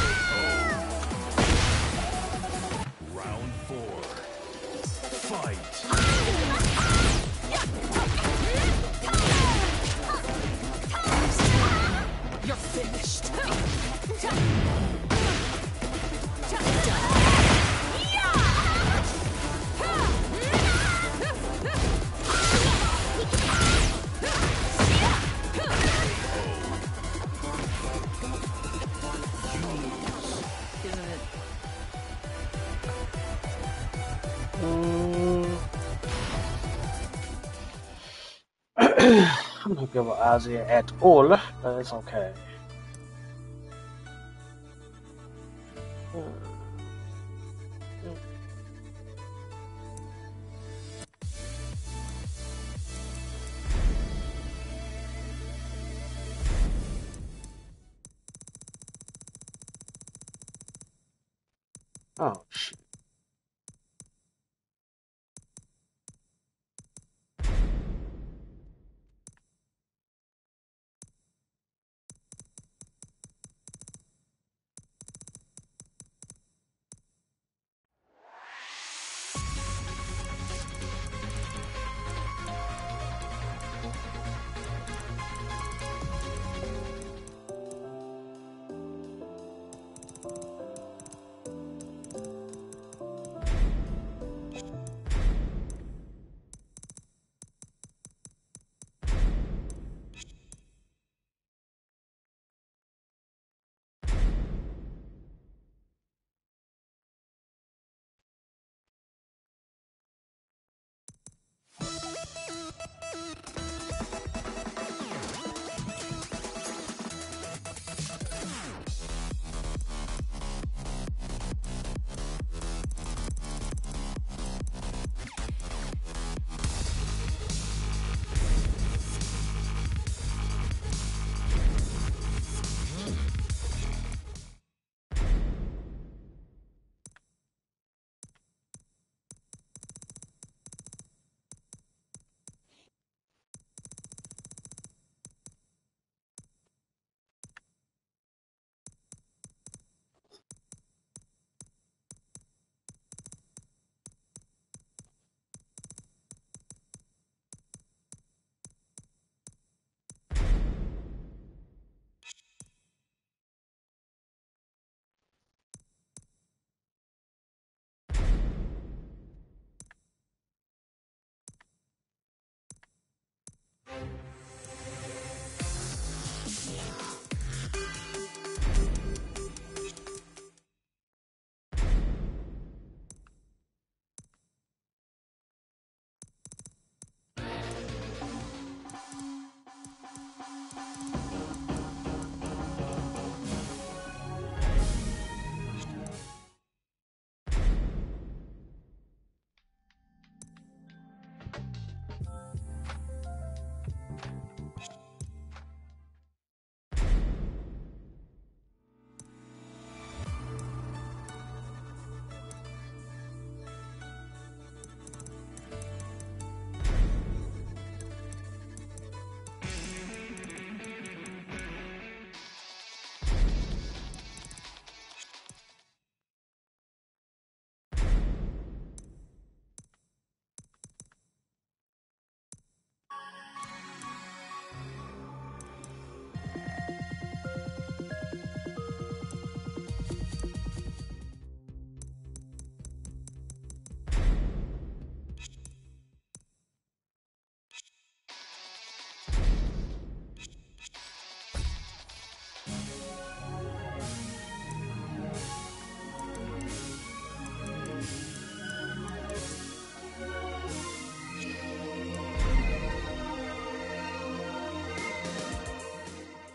Round four. Fight. You're finished. Isn't it? Mm. I'm not good with Isaiah at all, but it's okay. Hmm. Oh, shit.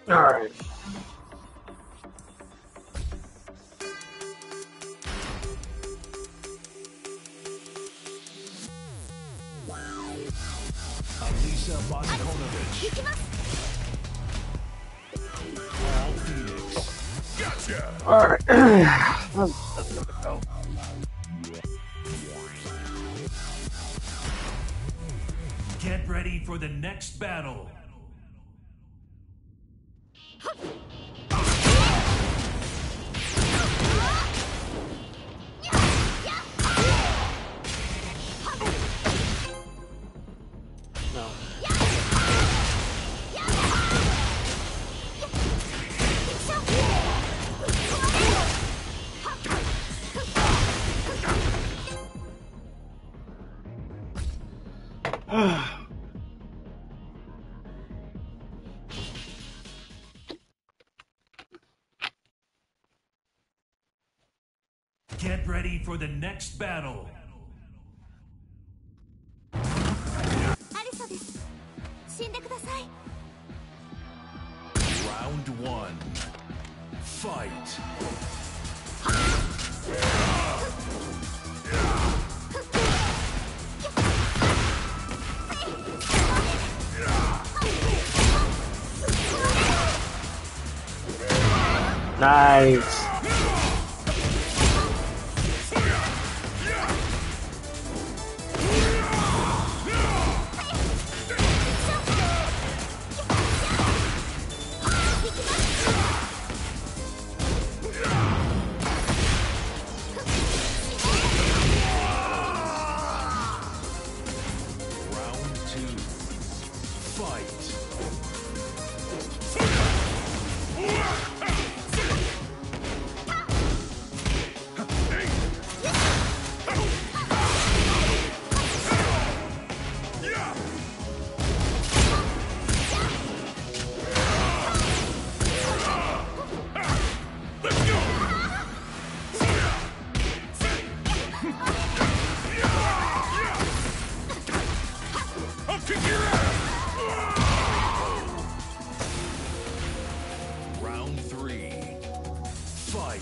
Alright. Alisa Bogdanovich. Paul Phoenix. Gotcha. Alright. let's, let's go. Get ready for the next battle. Get ready for the next battle. Round one. Fight. Nice. Round three. Fight.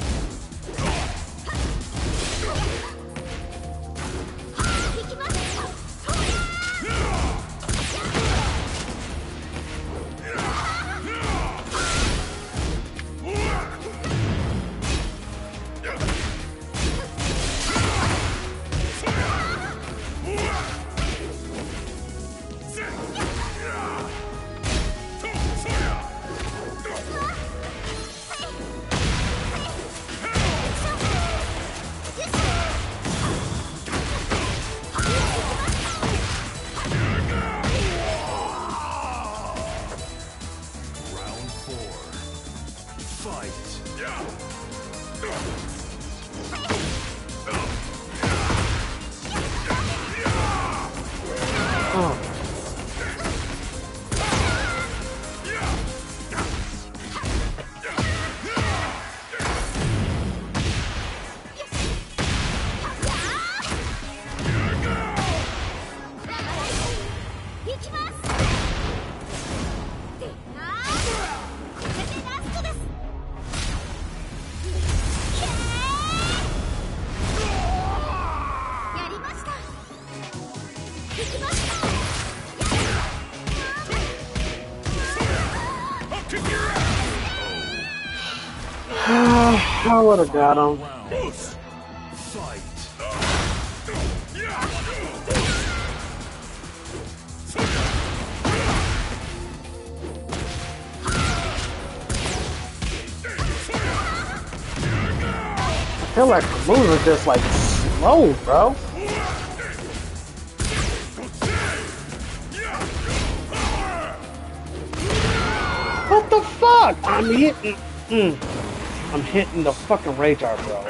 I would have got him. I feel like the moves are just like slow, bro. What the fuck? I'm hitting. Mm, I'm hitting the fucking radar, bro.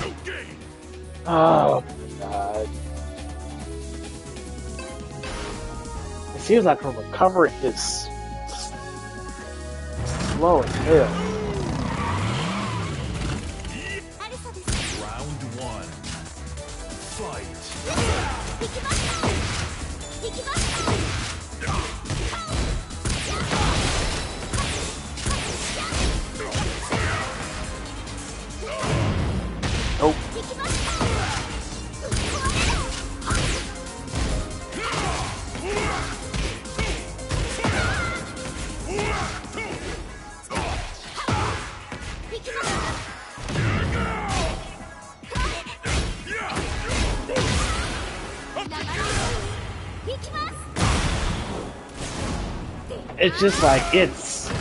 Oh my god. It seems like her recovery is slow as hell. it's just like it's.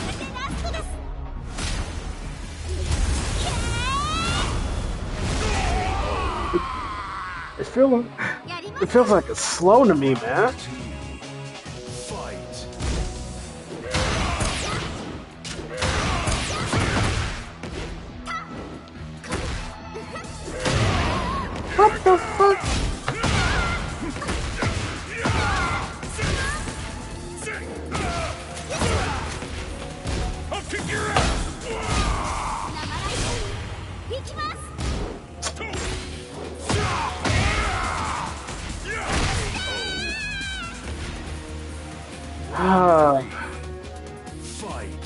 It feels it feels like it's slow to me, man. What the fuck? I'll kick your ass! Ah. Fight.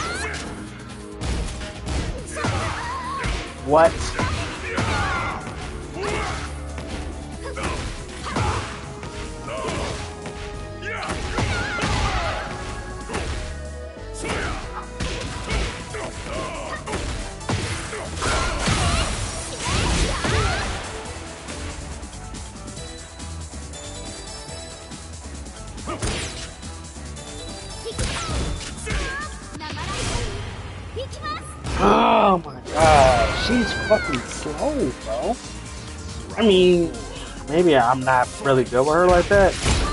What? Oh my god, she's fucking slow, bro. I mean, maybe I'm not really good with her like that.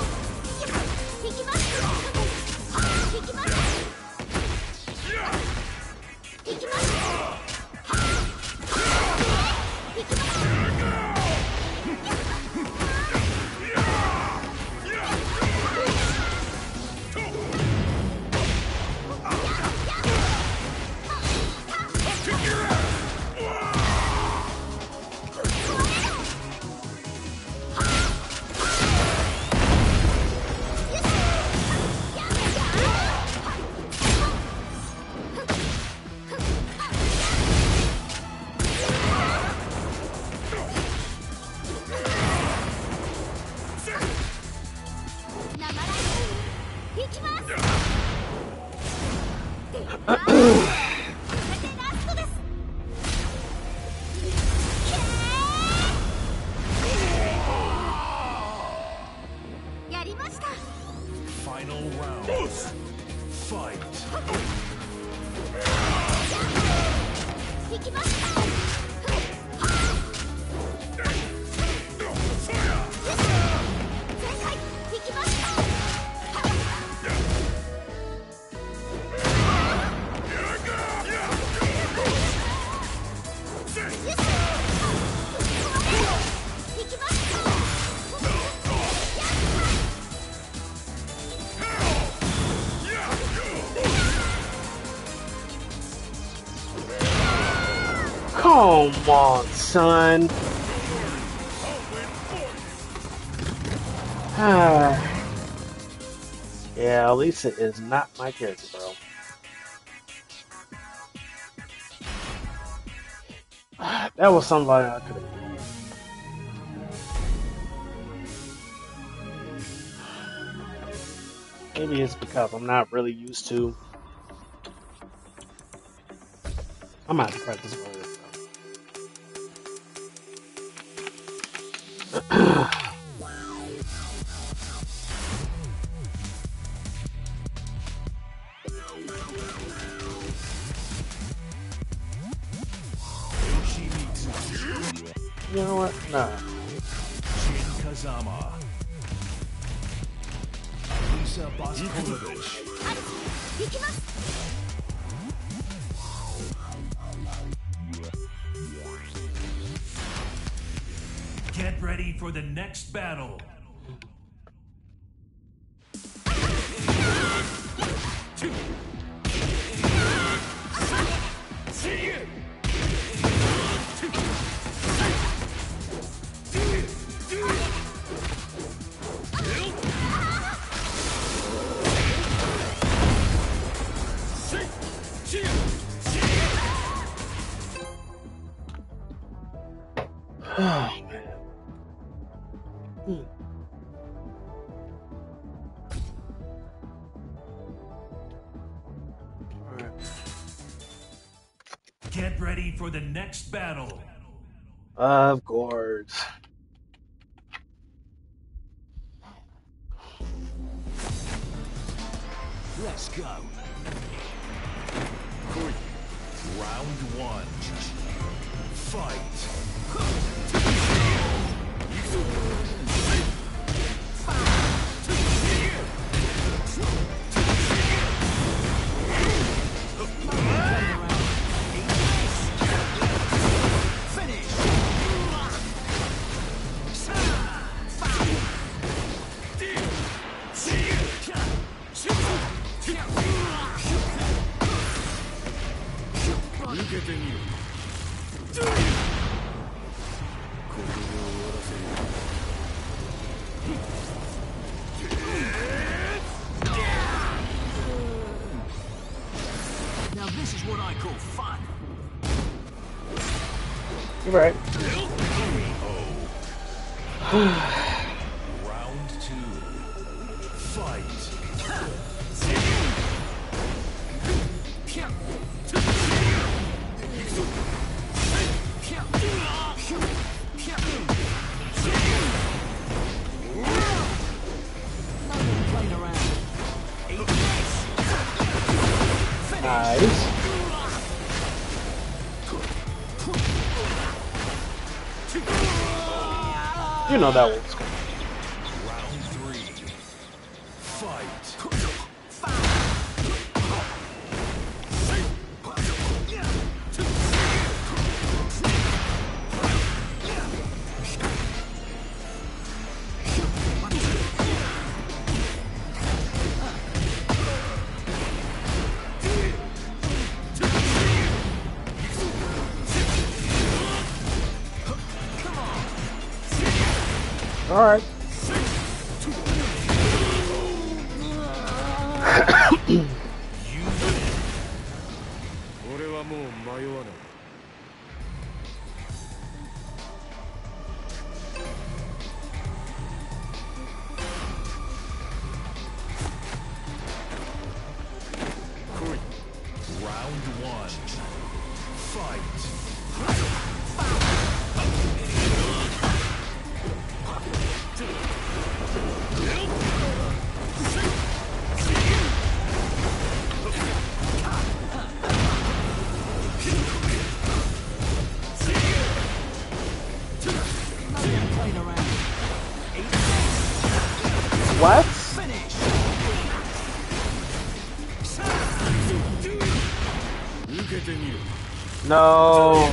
Final round. Fight. Come on, son. Ah. Yeah, Lisa is not my character, bro. That was somebody I could have. Maybe it's because I'm not really used to. I'm out to practice more. You know what? Nah. Jin Kazama. Lisa Boskovich. Get ready for the next battle. Oh, man. Hmm. All right. Get ready for the next battle. Of course. Let's go. Round one. Fight. Now this is what I call fun. You're right. Round two. Fight. Nice. You know that one's coming. Round three. Fight. All right. Round one. Fight. What? No.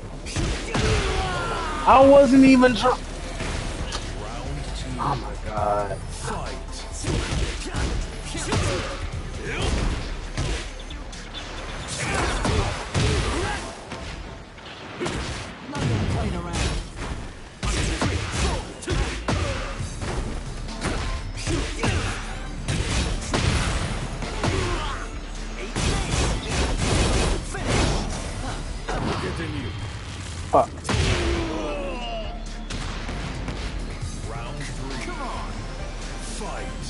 I wasn't even trying. Round two. Oh my god. Fight. Fuck. Round three. Fight.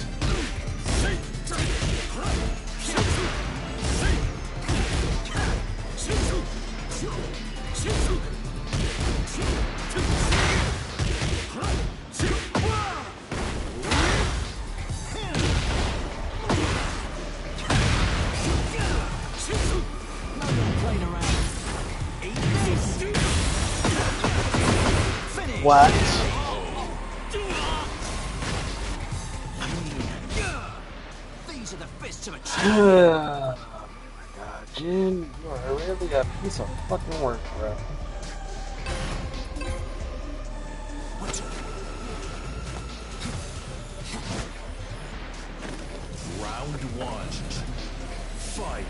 What? These are the fists of a Oh my god, Jin, you are really a piece of fucking work, bro. Round one. Fight.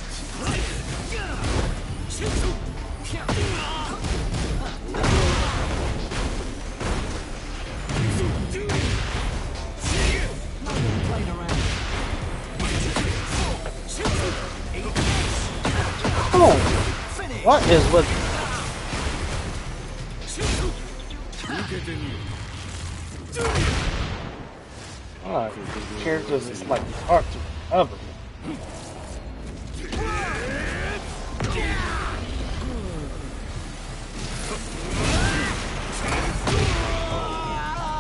Oh, what is with? Ah, characters is like hard to recover.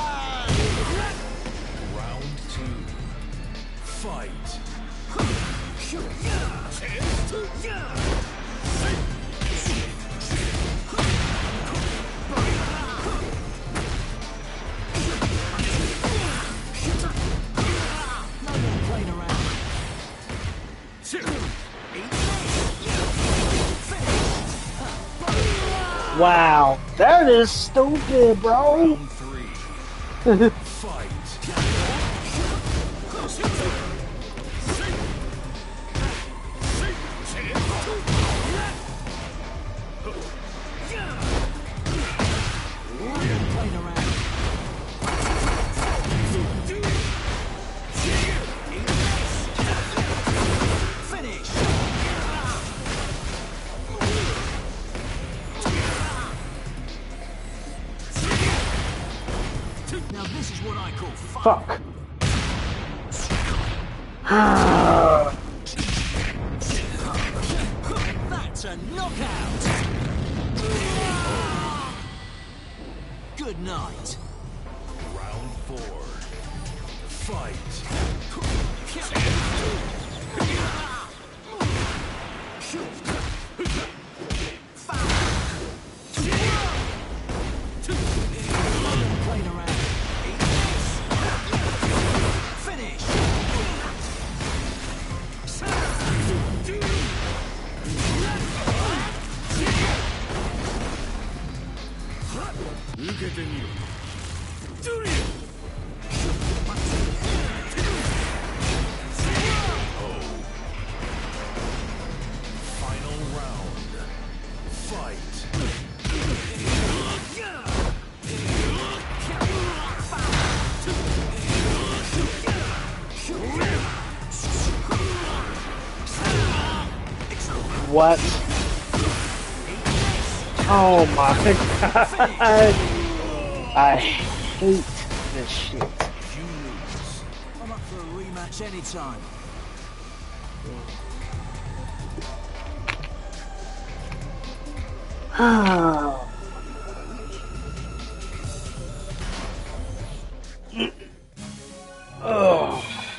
Round two. Fight. Wow, that is stupid, bro. Round three. Fight. Now this is what I call fun. Fuck. That's a knockout. Good night. Round four. Fight. Final round. Fight. What? Oh my god. I hate this shit. You lose. I'm up for a rematch anytime. Oh.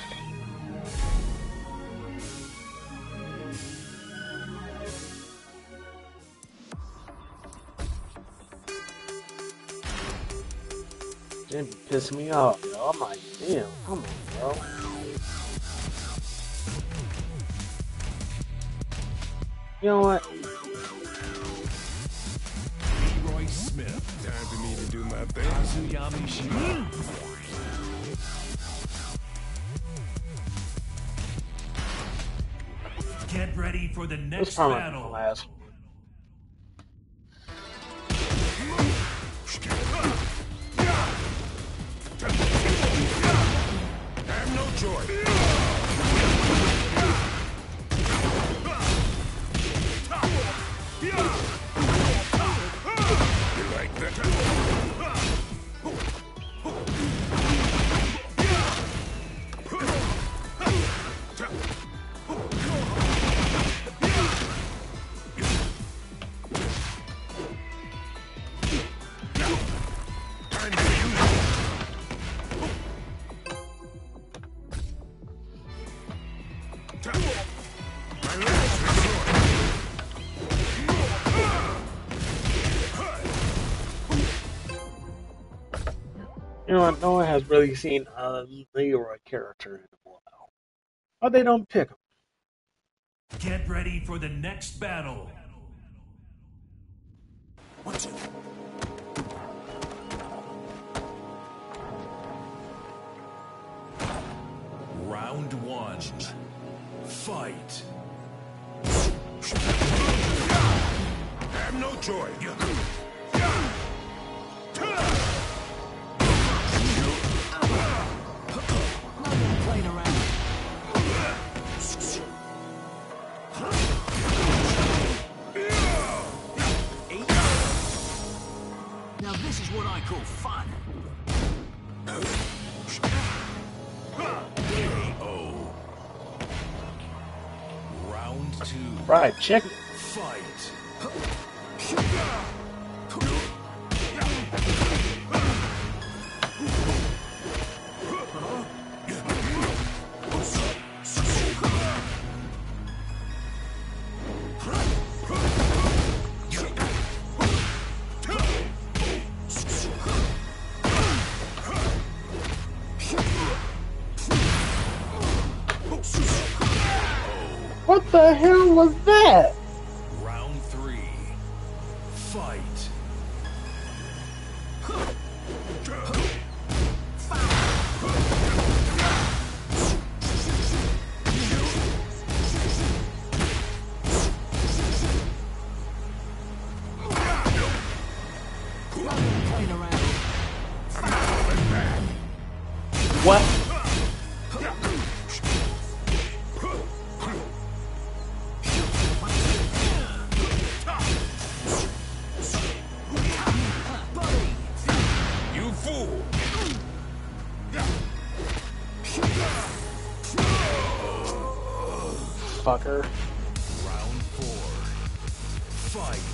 Jimmy pissed me off, yo. I'm like, damn, come on, bro. You know what? Leroy Smith. Time for me to do my thing. Kazuyami Shima. Get ready for the This next probably the battle. last one. Have no joy. You like that? Time to use it. My last resort. You know what? No one has really seen a Leroy character in a while. Or they don't pick him. Get ready for the next battle. What's it? Round one. Fight. Have no joy. Playing around. Now this is what I call fun. Oh. Round two. Right, check it. Fight. What the hell was that? Round three. Fight. What? You fool! Fucker. Round four. Fight.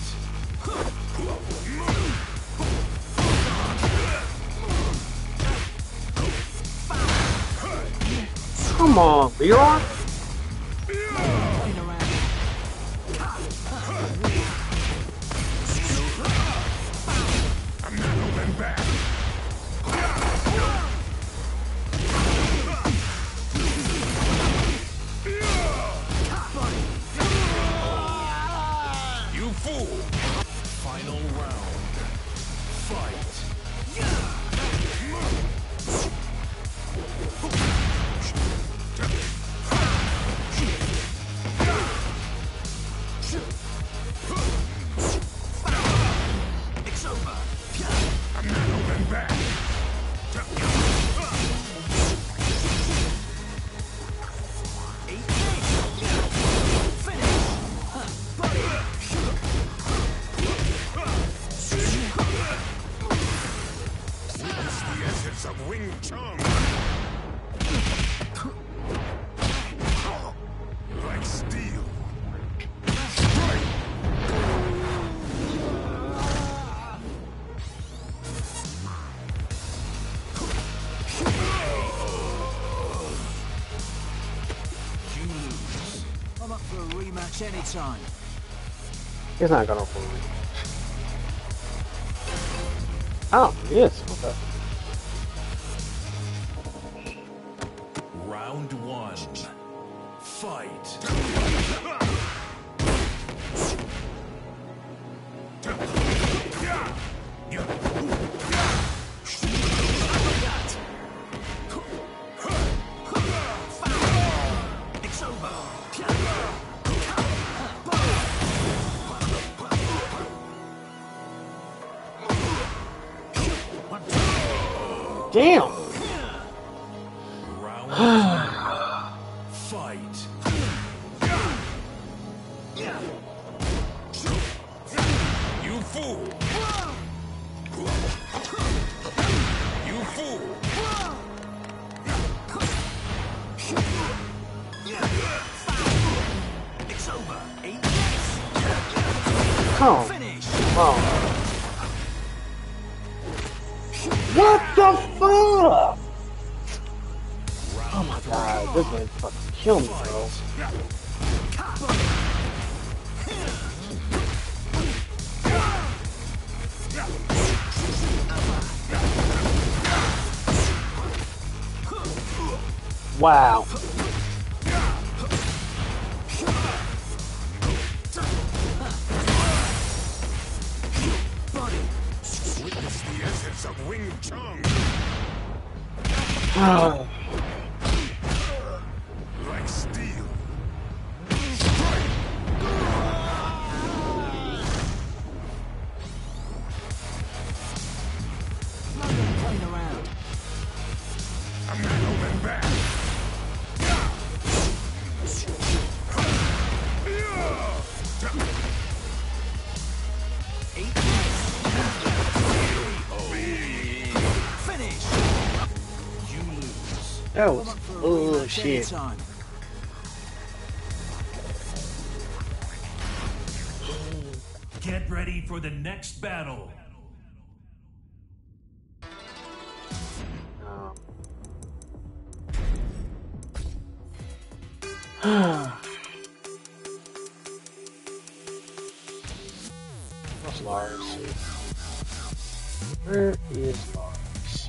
Come on, Leroy. I'm not holding back. You fool! Final round. Fight. It's over. I'm not holding back. Witness the essence of Wing Chun. Like steel. You lose. I'm up for a rematch anytime. He's not gonna fool me. Oh, yes. Okay. Round one. Fight. It's over. Damn. Round two. Fight. You fool! You fool! It's over. Eight. Come Finish. on. What the fuck? Oh my god, this man fucking kill me, bro. Wow. Witness the essence of Wing Chun. Oh. Like steel. Playing around. I'm not holding back. Finish. You lose. That I'm was up for a bullshit. rematch anytime. Get ready for the next battle. What's Lars? Where is Lars?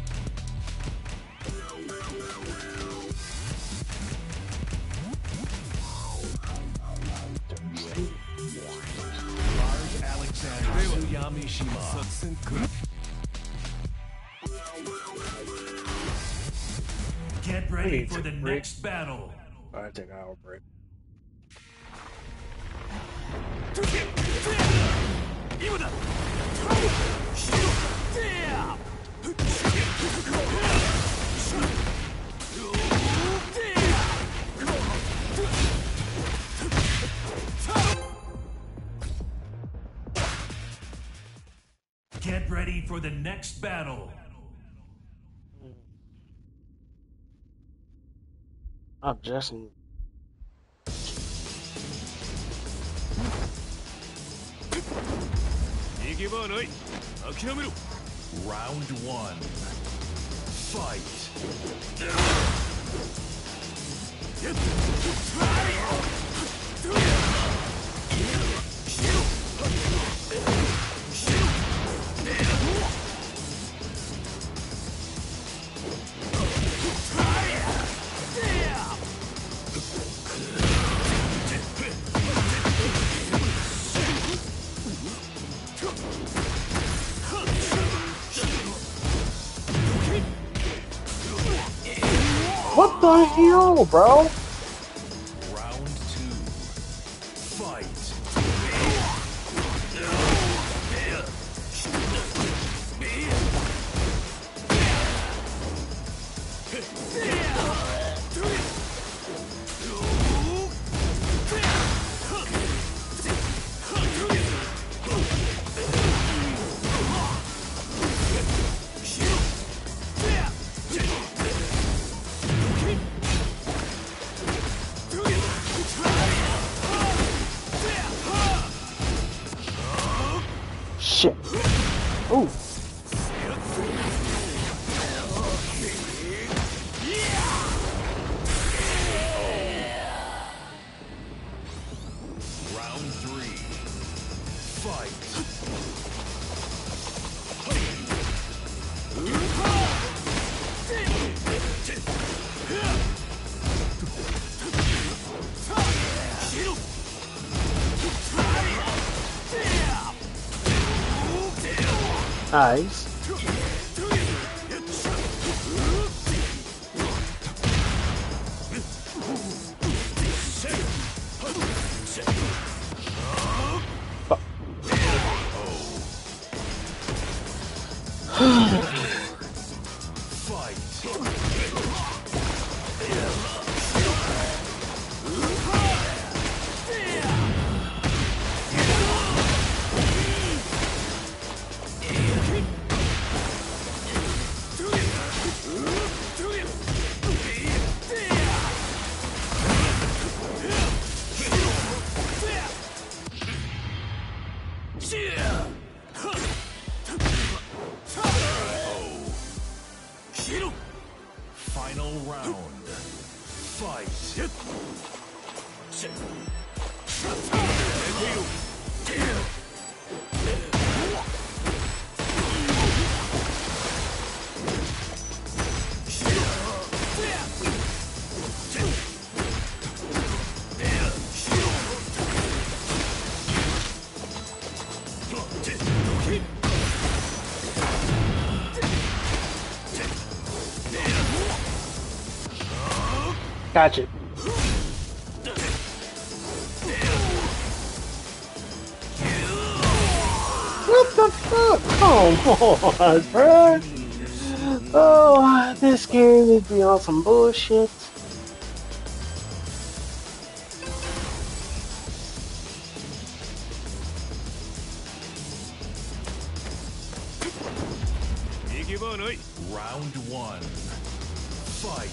Kazuya Mishima. Get ready for the next battle. Alright, take an hour break. Get ready for the next battle. I'm just. Round one. Fight. What the hell, bro? Round two. Fight. Shit. Ooh. Round three. Fight. Nice. Final round. Fight. Gotcha. What the fuck? Come on, bro. Oh, this game is beyond some bullshit. Round one. Fight.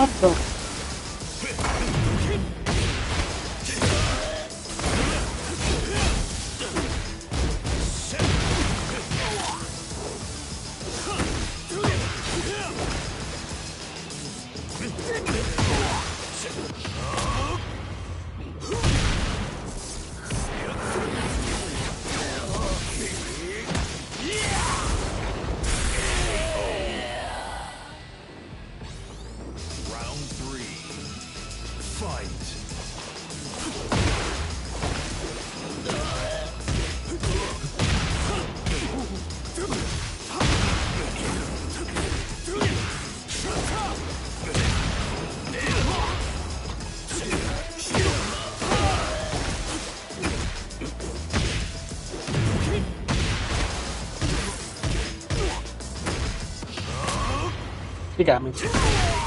What the? He got me. Round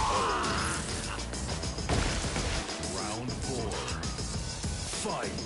four. Fight.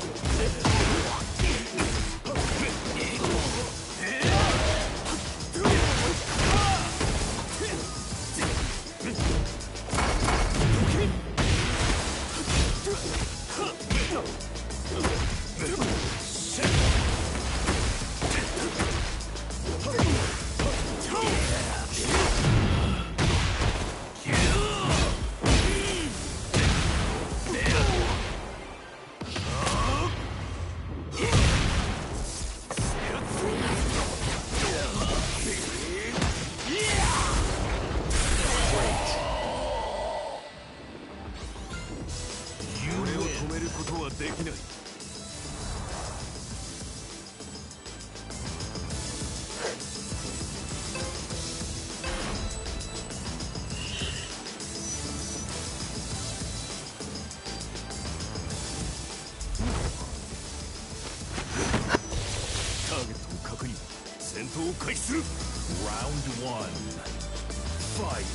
Round one. Fight.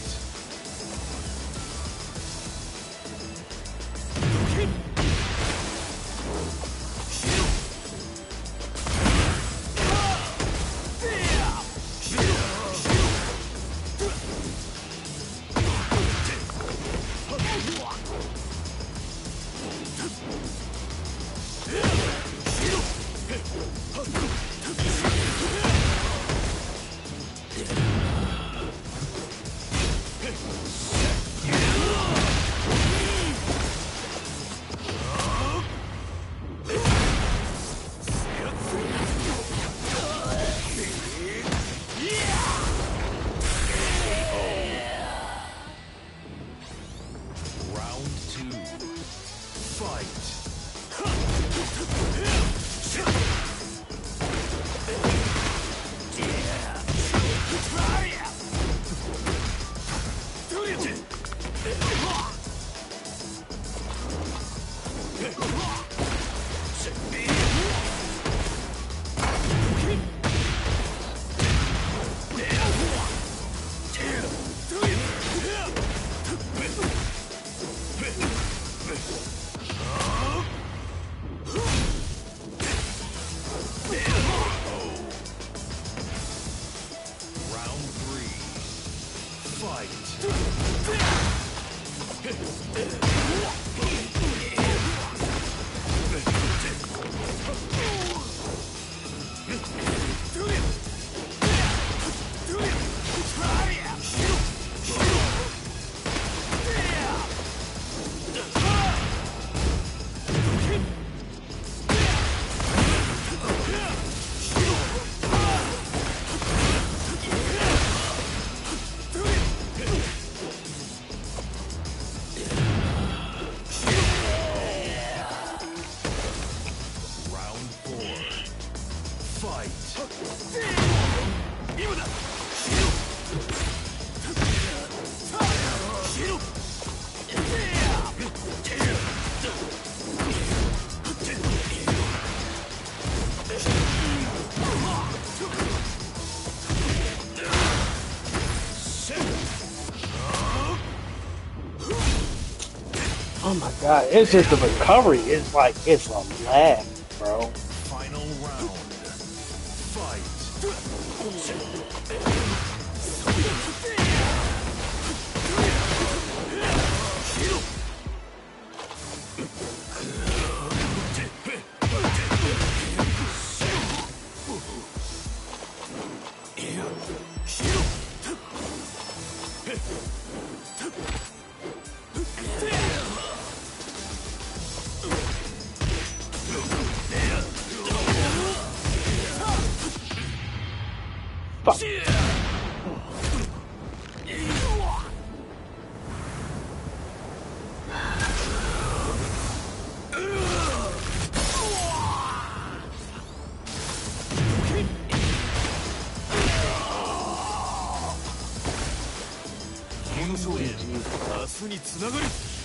Oh my god, it's just the recovery. It's like, it's a lag, bro. Final round. Fight. Fuck. Win. 明日につながる。